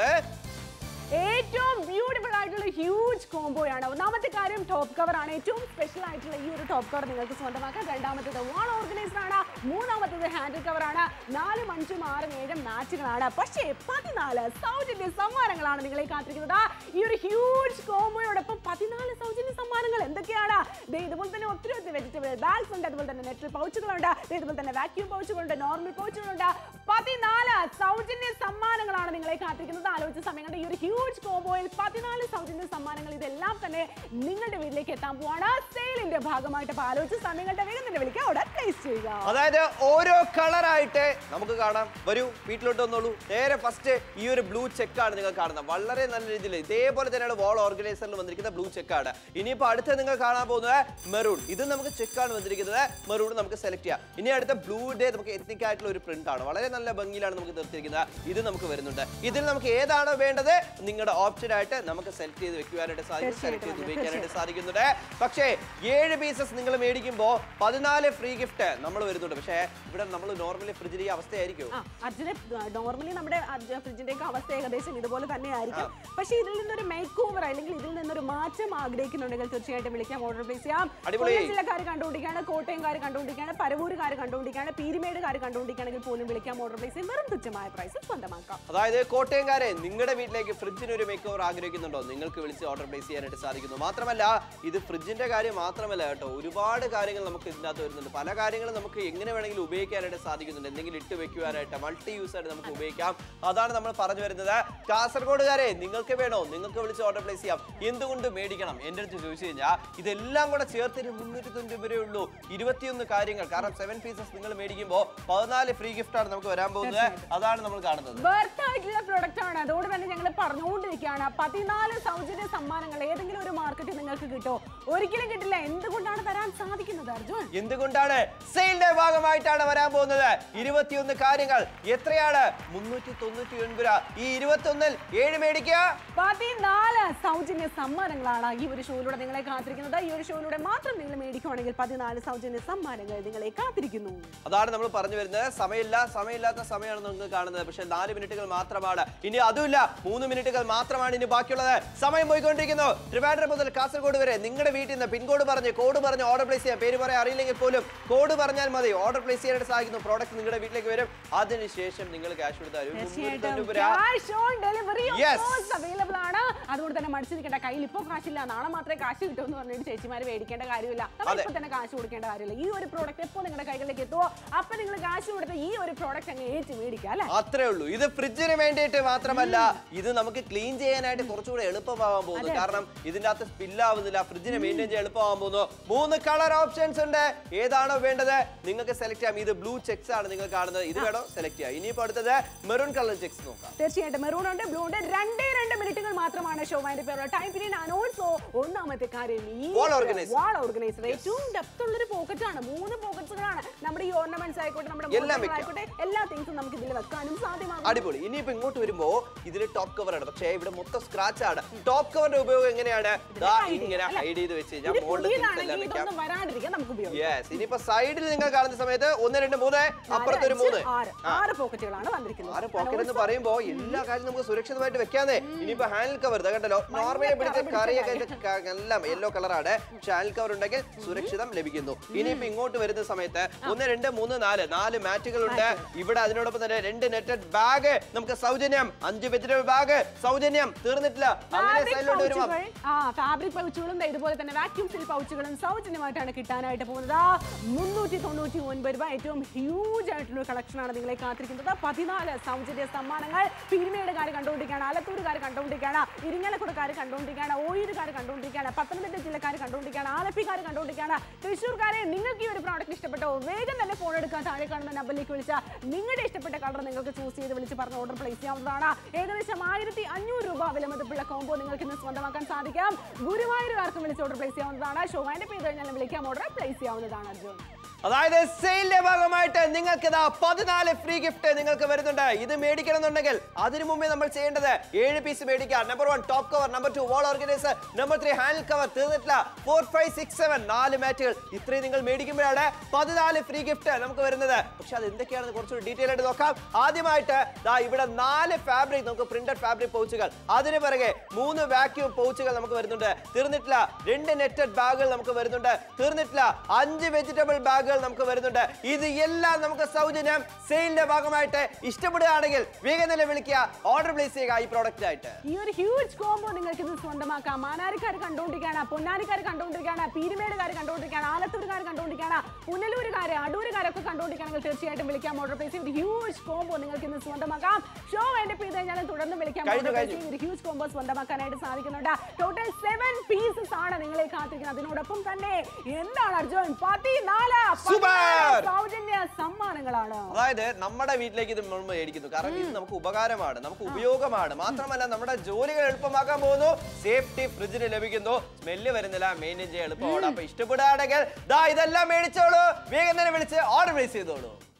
ഏറ്റവും ബ്യൂട്ടിഫുൾ ആയിട്ടുള്ള ഹ്യൂജ് കോംബോയാണ്. ഒന്നാമത്തെ കാര്യം ടോപ്പ് കവർ ആണ്. ഏറ്റവും സ്പെഷ്യൽ ആയിട്ടുള്ള ഈ ഒരു ടോപ്പ് കവർ നിങ്ങൾക്ക് സ്വന്തമാക്കാം. രണ്ടാമത്തേത് വാൾ ഓർഗനൈസർ ആണ്. മൂന്നാമത്തേത് ഹാൻഡിൽ കവർ ആണ്. നാലും അഞ്ചും ആറും ഏഴും മാറ്റുകളാണ്. പക്ഷേ പതിനാല് സൗജന്യ സമ്മാനങ്ങളാണ് നിങ്ങളെ കാത്തിരിക്കുന്നത്. ഈ ഒരു ഹ്യൂജ് കോംബോയോടൊപ്പം പതിനാല് സൗജന്യ സമ്മാനങ്ങൾ എന്തൊക്കെയാണ്? ഇതുപോലെ തന്നെ ഒത്തിരി ഒത്തിരി വെജിറ്റബിൾ ബാഗ്സ് ഉണ്ട്. അതുപോലെ തന്നെ നെറ്റ് പൗച്ചുകളുണ്ട്. ഇതുപോലെ തന്നെ വാക്യൂം പൗച്ചുകളുണ്ട്, നോർമൽ പൗച്ചുകളുണ്ട്. പതിനാല് സൗജന്യ സമ്മാനങ്ങളാണ് നിങ്ങളെ കാത്തിരിക്കുന്നത്. ആലോചിച്ച സമയങ്ങളുടെ ഈ ഒരു ഹ്യൂജ് കോംബോയിൽ പതിനാല് സൗജന്യ സമ്മാനങ്ങൾ ഇതെല്ലാം തന്നെ നിങ്ങളുടെ വീട്ടിലേക്ക് എത്താൻ പോവാണ് സെയിലിന്റെ ഭാഗമായിട്ട്. അപ്പൊ ആലോചിച്ച സമയങ്ങളുടെ വേഗം തന്നെ വിളിക്കുക, ഓർഡർ പ്ലേസ് ചെയ്യുക. അതായത് ഓരോ കളറായിട്ട് നമുക്ക് കാണാം. വരൂ, വീട്ടിലോട്ട് വന്നോളൂ. നേരെ ഫസ്റ്റ് ഈ ഒരു ബ്ലൂ ചെക്കാണ് നിങ്ങൾ കാണുന്നത്. വളരെ നല്ല രീതിയിൽ ഇതേപോലെ തന്നെയാണ് വാൾ ഓർഗനൈസറിൽ വന്നിരിക്കുന്ന ബ്ലൂ ചെക്കാണ്. ഇനിയിപ്പോ അടുത്ത് നിങ്ങൾ കാണാൻ പോകുന്നത് മെറൂൺ. ഇത് നമുക്ക് ചെക്കാണ് വന്നിരിക്കുന്നത്. മെറൂൺ നമുക്ക് സെലക്ട് ചെയ്യാം. ഇനി അടുത്ത ബ്ലൂ ഡേ നമുക്ക് എത്നിക് ആയിട്ടുള്ള ഒരു പ്രിന്റ് ആണ്. വളരെ നല്ല ഭംഗിയിലാണ് നമുക്ക് നിർത്തിയിരിക്കുന്നത്. ഇത് നമുക്ക് വരുന്നുണ്ട്. ഇതിൽ നമുക്ക് ഏതാണോ വേണ്ടത് നിങ്ങളുടെ ഓപ്ഷൻ ആയിട്ട് നമുക്ക് സെലക്ട് ചെയ്ത് വെക്കുവാനായിട്ട് സാധിക്കും, സെലക്ട് ചെയ്ത് ഉപയോഗിക്കാനായിട്ട് സാധിക്കുന്നുണ്ട്. പക്ഷേ ഏഴ് പീസസ് നിങ്ങൾ മേടിക്കുമ്പോൾ പതിനാല് ഫ്രീ ഗിഫ്റ്റ് നമ്മൾ വരുന്നുണ്ട്. പക്ഷേ ഇവിടെ നമ്മൾ നോർമലി ഫ്രിഡ്ജിൽ ഈ അവസ്ഥയായിരിക്കും. നോർമലി നമ്മുടെ ഫ്രിഡ്ജിന്റെ അവസ്ഥ ഏകദേശം ഇതുപോലെ തന്നെ ആയിരിക്കും. പക്ഷേ ഇതിൽ നിന്നൊരു മേക്ക് ഓവർ അല്ലെങ്കിൽ ഇതിൽ നിന്നൊരു മാറ്റം ആഗ്രഹിക്കുന്നുണ്ടെങ്കിൽ തീർച്ചയായിട്ടും വിളിക്കാം, ഓർഡർ പ്ലേസ് ചെയ്യാം. ജില്ലക്കാർ കണ്ടുപിടിക്കാണ്, കോട്ടയംകാർ കണ്ടുപിടിക്കാണ്, പരവൂരുകാർ കണ്ടുപിടിക്കാണ്, പീരുമേടുകാർ കണ്ടുപിടിക്കുകയാണെങ്കിൽ പോലും വിളിക്കാം, ഓർഡർ പ്ലേസ് ചെയ്യാം. വെറും തുച്ഛമായ പ്രൈസിൽ സ്വന്തമാക്കാം. അതായത് കോട്ടയംകാരെ നിങ്ങളുടെ വീട്ടിലേക്ക് ഫ്രിഡ്ജിന് ഒരു മേക്ക് ഓവർ ആഗ്രഹിക്കുന്നുണ്ടോ? നിങ്ങൾക്ക് വിളിച്ച് ഓർഡർ പ്ലേസ് ചെയ്യാനായിട്ട് സാധിക്കുന്നു. മാത്രമല്ല ഇത് ഫ്രിഡ്ജിന്റെ കാര്യം മാത്രമല്ല കേട്ടോ, ഒരുപാട് കാര്യങ്ങൾ നമുക്ക് ഇതിനകത്ത് വരുന്നുണ്ട്. പല കാര്യങ്ങളും നമുക്ക് എങ്ങനെ വേണമെങ്കിലും ഉപയോഗിക്കാനായിട്ട് സാധിക്കുന്നുണ്ട്. എന്തെങ്കിലും ഇട്ട് വെക്കുവാനായിട്ട് മൾട്ടി യൂസ് ആയിട്ട് നമുക്ക് ഉപയോഗിക്കാം. അതാണ് നമ്മൾ പറഞ്ഞു വരുന്നത്. കാസർഗോഡുകാരെ നിങ്ങൾക്ക് വേണോ? നിങ്ങൾക്ക് വിളിച്ച് ഓർഡർ പ്ലേസ് ചെയ്യാം. എന്തുകൊണ്ട് മേടിക്കണം എന്റെ അടുത്ത് ചോദിച്ചു കഴിഞ്ഞാൽ ഇതെല്ലാം കൂടെ ചേർത്തിന് മുന്നൂറ്റി തൊണ്ണൂറ്റി രൂപയേ ഉള്ളൂ. ഇരുപത്തിയൊന്ന് കാര്യങ്ങൾ. കാരണം സെവൻ പീസസ് നിങ്ങൾ മേടിക്കുമ്പോൾ പതിനാല് ഫ്രീ ഗിഫ്റ്റ് ആണ് നമുക്ക് വരാൻ പോകുന്നത്. അതാണ് നമ്മൾ കാണുന്നത്. ബർത്ത് ആയിട്ടുള്ള പ്രൊഡക്റ്റ് ആണ്. അതുകൊണ്ട് തന്നെ ഞങ്ങൾ പറഞ്ഞുകൊണ്ടിരിക്കുകയാണ് പതിനാല് സൗജന്യ സമ്മാനങ്ങൾ ഏതെങ്കിലും ഒരു മാർക്കറ്റിൽ നിങ്ങൾക്ക് കിട്ടോ? ഒരിക്കലും കിട്ടില്ല. എന്തുകൊണ്ടാണ് തരാൻ സാധിക്കുന്നത് അർജുൻ? എന്തുകൊണ്ടാണ്? സെയിലിന്റെ ഭാഗമായിട്ടാണ് വരാൻ പോകുന്നത്. ഇരുപത്തിയൊന്ന് കാര്യങ്ങൾ. എത്രയാണ്? മുന്നൂറ്റി തൊണ്ണൂറ്റി ഒൻപത് രൂപ. ഈ ഇരുപത്തി ഒന്നിൽ ഏഴ് മേടിക്കുക, പതിനാല് സൗജന്യ സമ്മാനങ്ങളാണ് ഈ ഒരു ഷോയിലൂടെ നിങ്ങളെ കാത്തിരിക്കുന്നത്. ഈ ഒരു ഷോയിലൂടെ മാത്രം നിങ്ങൾ മേടിക്കുവാണെങ്കിൽ പതിനാല് സൗജന്യ സമ്മാനങ്ങൾ നിങ്ങളെ കാത്തിരിക്കുന്നു. അതാണ് നമ്മൾ പറഞ്ഞു വരുന്നത്. സമയമില്ല, സമയമില്ലാത്ത സമയമാണ് നിങ്ങൾ കാണുന്നത്. പക്ഷെ നാല് മിനിറ്റുകൾ മാത്രമാണ്. ഇനി അതുമില്ല, മൂന്ന് മിനിറ്റുകൾ മാത്രമാണ് ഇനി ബാക്കിയുള്ളത്. സമയം പോയിക്കൊണ്ടിരിക്കുന്നു. ട്രിവാൻഡ്രം മുതൽ കാസർഗോഡ് വരെ നിങ്ങളുടെ വീട്ടിൽ നിന്ന് പിൻകോഡ് പറഞ്ഞ് കോഡ് പറഞ്ഞ് ഓർഡർ പ്ലേസ് ചെയ്യാം. പേര് പറയാൻ അറിയില്ലെങ്കിൽ പോലും കോഡ് പറഞ്ഞാൽ മതി, ഓർഡർ പ്ലേസ് ചെയ്യാനായിട്ട് സാധിക്കുന്നു. പ്രോഡക്റ്റ് നിങ്ങളുടെ വീട്ടിലേക്ക് വരും. അതിനുശേഷം നിങ്ങൾ ക്യാഷ് കൊടുത്താൽ അവൈലബിൾ ആണ്. അതുകൊണ്ട് തന്നെ മടിച്ചിരിക്കേണ്ട. കയ്യിൽ ഇപ്പോൾ കാശില്ല, നാളെ മാത്രമേ കാശ് കിട്ടൂ എന്ന് പറഞ്ഞിട്ട് ചേച്ചിമാര് മേടിക്കേണ്ട കാര്യമില്ല. നമ്മളിപ്പോ തന്നെ കാശ് കൊടുക്കേണ്ട കാര്യമില്ല. ഈ ഒരു പ്രോഡക്റ്റ് എപ്പോൾ നിങ്ങളുടെ കൈകളിലേക്ക് എത്തുമോ അപ്പൊ നിങ്ങൾ കാശ് കൊടുത്ത് ഈ ഒരു പ്രോഡക്റ്റ് അങ്ങ് ഏറ്റ് മേടിക്കാം അല്ലെ? അത്രേ ഉള്ളൂ. ഇത് ഫ്രിഡ്ജിന് വേണ്ടിയിട്ട് മാത്രമല്ല, ഇത് നമുക്ക് ക്ലീൻ ചെയ്യാനായിട്ട് കുറച്ചുകൂടെ എളുപ്പമാവാൻ പോകുന്നു. കാരണം ഇതിന്റെ അകത്ത് സ്പില്ലാവുന്നില്ല. ഫ്രിഡ്ജിനെ മെയിൻറ്റെയിൻ ചെയ്യാൻ എളുപ്പമാവാൻ പോകുന്നു. മൂന്ന് കളർ ഓപ്ഷൻസ് ഉണ്ട്. ഏതാണോ വേണ്ടത് നിങ്ങൾക്ക് സെലക്ട് ചെയ്യാം. ഇത് ബ്ലൂ ചെക്സ് ആണ് നിങ്ങൾ കാണുന്നത്. ഇത് വേണോ സെലക്ട് ചെയ്യാം. ഇനിയിപ്പോ അടുത്തത് മെറൂൺ കളർ ചെക്സ് നോക്കാം. തീർച്ചയായിട്ടും മെറൂൺ ഉണ്ട്, ബ്ലൂ ഉണ്ട്. രണ്ടേ രണ്ട് മിനിറ്റുകൾ മാത്രമാണ് ഷോ അതിന്റെ പേരുള്ള ടൈം പീരീഡ്. ഓൾസോ ഒന്നാമത്തെ കാര്യം ഈ വാൾ ഓർഗനൈസർ ഏറ്റവും ഡെപ്ത് ഉള്ള ഒരു പോക്കറ്റ് ആണ്. മൂന്ന് പോക്കറ്റ്സുകളാണ്. നമ്മുടെ ഈ ഓർണമെന്റ്സ് ആയിക്കോട്ടെ, നമ്മുടെ ആയിക്കോട്ടെ, എല്ലാ തിങ്സും നമുക്ക് ഇതിൽ വെക്കാനും സാധ്യമാകും. അടിപൊളി. ഇനിയിപ്പോ ഇങ്ങോട്ട് വരുമ്പോ ഇതിൽ ടോപ്പ് കവർ ആണ്. പക്ഷേ ഇവിടെ മൊത്തം സ്ക്രാച്ച് ആണ്. ടോപ്പ് കവറിന്റെ ഉപയോഗം എങ്ങനെയാണ്? ഇങ്ങനെ ഹൈഡ് ചെയ്ത് വെച്ച് കഴിഞ്ഞാൽ ഇനിയിപ്പോ സൈഡിൽ നിങ്ങൾ കാണുന്ന സമയത്ത് ഒന്ന് രണ്ട് മൂന്ന് അപ്പുറത്ത് ഒരു മൂന്ന് ആറ് പോക്കറ്റുകളാണ് വന്നിരിക്കുന്നത്. ആറ് പോക്കറ്റ് എന്ന് പറയുമ്പോ എല്ലാ കാര്യം നമുക്ക് സുരക്ഷിതമായിട്ട് വെക്കാന്നേ. ഇനിയിപ്പോ ഹാൻഡിൽ കവർ കണ്ടല്ലോ, നോർമലി പിടിച്ച കറിയൊക്കെ എല്ലാം യെല്ലോ കളറാണ്. പക്ഷെ ഹാൻഡിൽ കവർ ഉണ്ടെങ്കിൽ സുരക്ഷിതം ലഭിക്കുന്നു. ഇനിയിപ്പോ ഇങ്ങോട്ട് വരുന്ന സമയത്ത് ഒന്ന് രണ്ട് മൂന്ന് നാല് നാല് മാറ്റുകളുണ്ട്. ഇവിടെ അതിനോടൊപ്പം തന്നെ രണ്ട് നെറ്റഡ് ബാഗ് നമുക്ക് സൗജന്യം. അഞ്ച് വെജിറ്റബിൾ ബാഗ് സൗജന്യം. തീർന്നിട്ടില്ല. അങ്ങനെ സൈഡിലോട്ട് വരുമ്പോൾ ഫാബ്രിക് പൗച്ചുകളും ഇതുപോലെ തന്നെ വാക്യൂം സീൽ പൗച്ചുകളും സൗജന്യമായിട്ടാണ് കിട്ടാനായിട്ട് പോകുന്നത്. മുന്നൂറ്റി തൊണ്ണൂറ്റി ഒൻപത് രൂപ. ഏറ്റവും ഹ്യൂജ് ആയിട്ടുള്ള കളക്ഷൻ ആണ് നിങ്ങളെ കാത്തിരിക്കുന്നത്. പതിനാല് സൗജന്യ സമ്മാനങ്ങൾ. പീരുമേടുകാർ കണ്ടുകൊണ്ടിരിക്കുകയാണ്, ആലത്തൂരുകാർ കണ്ടുകൊണ്ടിരിക്കുകയാണ്, ഇരിങ്ങാലക്കുടക്കാർ കണ്ടുകൊണ്ടിരിക്കുകയാണ്, ഓയൂരുകാർ കണ്ടുകൊണ്ടിരിക്കുകയാണ്, പത്തനംതിട്ട ജില്ലക്കാർ കണ്ടുകൊണ്ടിരിക്കുകയാണ്, ആലപ്പിക്കാർ കണ്ടുകൊണ്ടിരിക്കുകയാണ്. തൃശ്ശൂർക്കാരെ നിങ്ങൾക്ക് ഈ ഒരു പ്രോഡക്റ്റ് ഇഷ്ടപ്പെട്ടോ? വേഗം തന്നെ ഫോൺ എടുക്കാൻ താഴെ കാണുന്ന നമ്പറിലേക്ക് വിളിച്ചാൽ നിങ്ങളുടെ ഇഷ്ടപ്പെട്ട കളർ നിങ്ങൾക്ക് ചൂസ് ചെയ്ത് വിളിച്ച് പറഞ്ഞ് ഓർഡർ പ്ലേസ് ചെയ്യാവുന്നതാണ്. ഏകദേശം ആയിരത്തി അഞ്ഞൂറ് രൂപ വിലമതിപ്പുള്ള കോംബോ നിങ്ങൾക്ക് ഇന്ന് സ്വന്തമാക്കാൻ സാധിക്കാം. ഗുരുവായൂരുകാർക്കും വിളിച്ച് ഓർഡർ പ്ലേസ് ചെയ്യാവുന്നതാണ്. ഷോ വൈൻഡ് അപ്പ് ചെയ്ത് കഴിഞ്ഞാൽ വിളിക്കാം, ഓർഡർ പ്ലേസ് ചെയ്യാവുന്നതാണ് അർജുൻ. അതായത് സെയിലിന്റെ ഭാഗമായിട്ട് നിങ്ങൾക്ക് ഇതാ പതിനാല് ഫ്രീ ഗിഫ്റ്റ് നിങ്ങൾക്ക് വരുന്നുണ്ട്. ഇത് മേടിക്കണം എന്നുണ്ടെങ്കിൽ അതിനു മുമ്പേ നമ്മൾ ചെയ്യേണ്ടത് ഏഴ് പീസ് മേടിക്കാം. Number one top cover, number two wall organiser, number three handle cover. തീർന്നിട്ടില്ല. ഫോർ ഫൈവ് സിക്സ് സെവൻ നാല് മാറ്റുകൾ. ഇത്രയും നിങ്ങൾ മേടിക്കുമ്പോഴാണ് പതിനാല് ഫ്രീ ഗിഫ്റ്റ് നമുക്ക് വരുന്നത്. പക്ഷെ അത് എന്തൊക്കെയാണെന്ന് കുറച്ചുകൂടി ഡീറ്റെയിൽ ആയിട്ട് നോക്കാം. ആദ്യമായിട്ട് ദാ ഇവിടെ നാല് ഫാബ്രിക് നമുക്ക് പ്രിന്റഡ് ഫാബ്രിക് പൗച്ചുകൾ. അതിന് പിറകെ മൂന്ന് വാക്യൂം പൗച്ചുകൾ നമുക്ക് വരുന്നുണ്ട്. തീർന്നിട്ടില്ല. രണ്ട് നെറ്റഡ് ബാഗുകൾ നമുക്ക് വരുന്നുണ്ട്. തീർന്നിട്ടില്ല. അഞ്ച് വെജിറ്റബിൾ ബാഗുകൾ നമുക്ക് വരുന്നുണ്ട്. ഇത് എല്ലാം നമുക്ക് സൗജന്യം. സെയിലിന്റെ ഭാഗമായിട്ട് ഇഷ്ടപ്പെടുകയാണെങ്കിൽ വേഗം തന്നെ വിളിക്കുക, ഓർഡർ പ്ലേസ് ചെയ്യുക ഈ പ്രോഡക്റ്റ് ആയിട്ട്. ഈ ഒരു ഹ്യൂജ് കോംബോ നിങ്ങൾക്ക് ഇത് സ്വന്തമാക്കാം. മാനാരിക്കാർ കണ്ടുകൊണ്ടിരിക്കുകയാണ്, പൊന്നാനിക്കാർ കണ്ടുകൊണ്ടിരിക്കുകയാണ്, പീരുമേടുകാർ കണ്ടുകൊണ്ടിരിക്കുകയാണ്, ആലത്തൂരുകാർ കണ്ടുകൊണ്ടിരിക്കുകയാണ്, പുനലൂരുകാർ, അടൂരുകാരൊക്കെ കണ്ടുകൊണ്ടിരിക്കുകയാണെങ്കിൽ തീർച്ചയായിട്ടും വിളിക്കാം, ഓർഡർ പ്ലേസ് ചെയ്ത് ഹ്യൂജ് കോംബോ നിങ്ങൾക്ക് ഇന്ന് സ്വന്തമാക്കാം. ഷോ വൈൻഡ് അപ്പ് ചെയ്ത് കഴിഞ്ഞാൽ എന്തായാലും തുടർന്ന് വിളിക്കാൻ ഹ്യൂജ് കോംബോ സ്വന്തമാക്കാനായിട്ട് സാധിക്കുന്നുണ്ട്. ടോട്ടൽ സെവൻ പീസസ് ആണ് നിങ്ങളെ കാത്തിരിക്കുന്നത്. അതിനോടൊപ്പം തന്നെ എന്താണ് അർജുൻ പതിനാല് സൗജന്യ സമ്മാനങ്ങളാണ്. അതായത് നമ്മുടെ വീട്ടിലേക്ക് ഇത് നമ്മൾ മേടിക്കുന്നു. കാരണം ഇത് നമുക്ക് ഉപകാരമാണ്, നമുക്ക് ഉപയോഗമാണ്. മാത്രമല്ല നമ്മുടെ ജോലികൾ എളുപ്പമാക്കാൻ പോകുന്നു. സേഫ്റ്റി ഫ്രിഡ്ജിന് ലഭിക്കുന്നു. സ്മെല്ല് വരുന്നില്ല, മെയിൻറ്റെയിൻ ചെയ്യാൻ എളുപ്പമാണ്. അപ്പൊ ഇഷ്ടപ്പെടുകയാണെങ്കിൽ ദാ ഇതെല്ലാം മേടിച്ചോളൂ. വേഗം തന്നെ വിളിച്ച് ഓർഡർ പ്ലേസ് ചെയ്തോളൂ.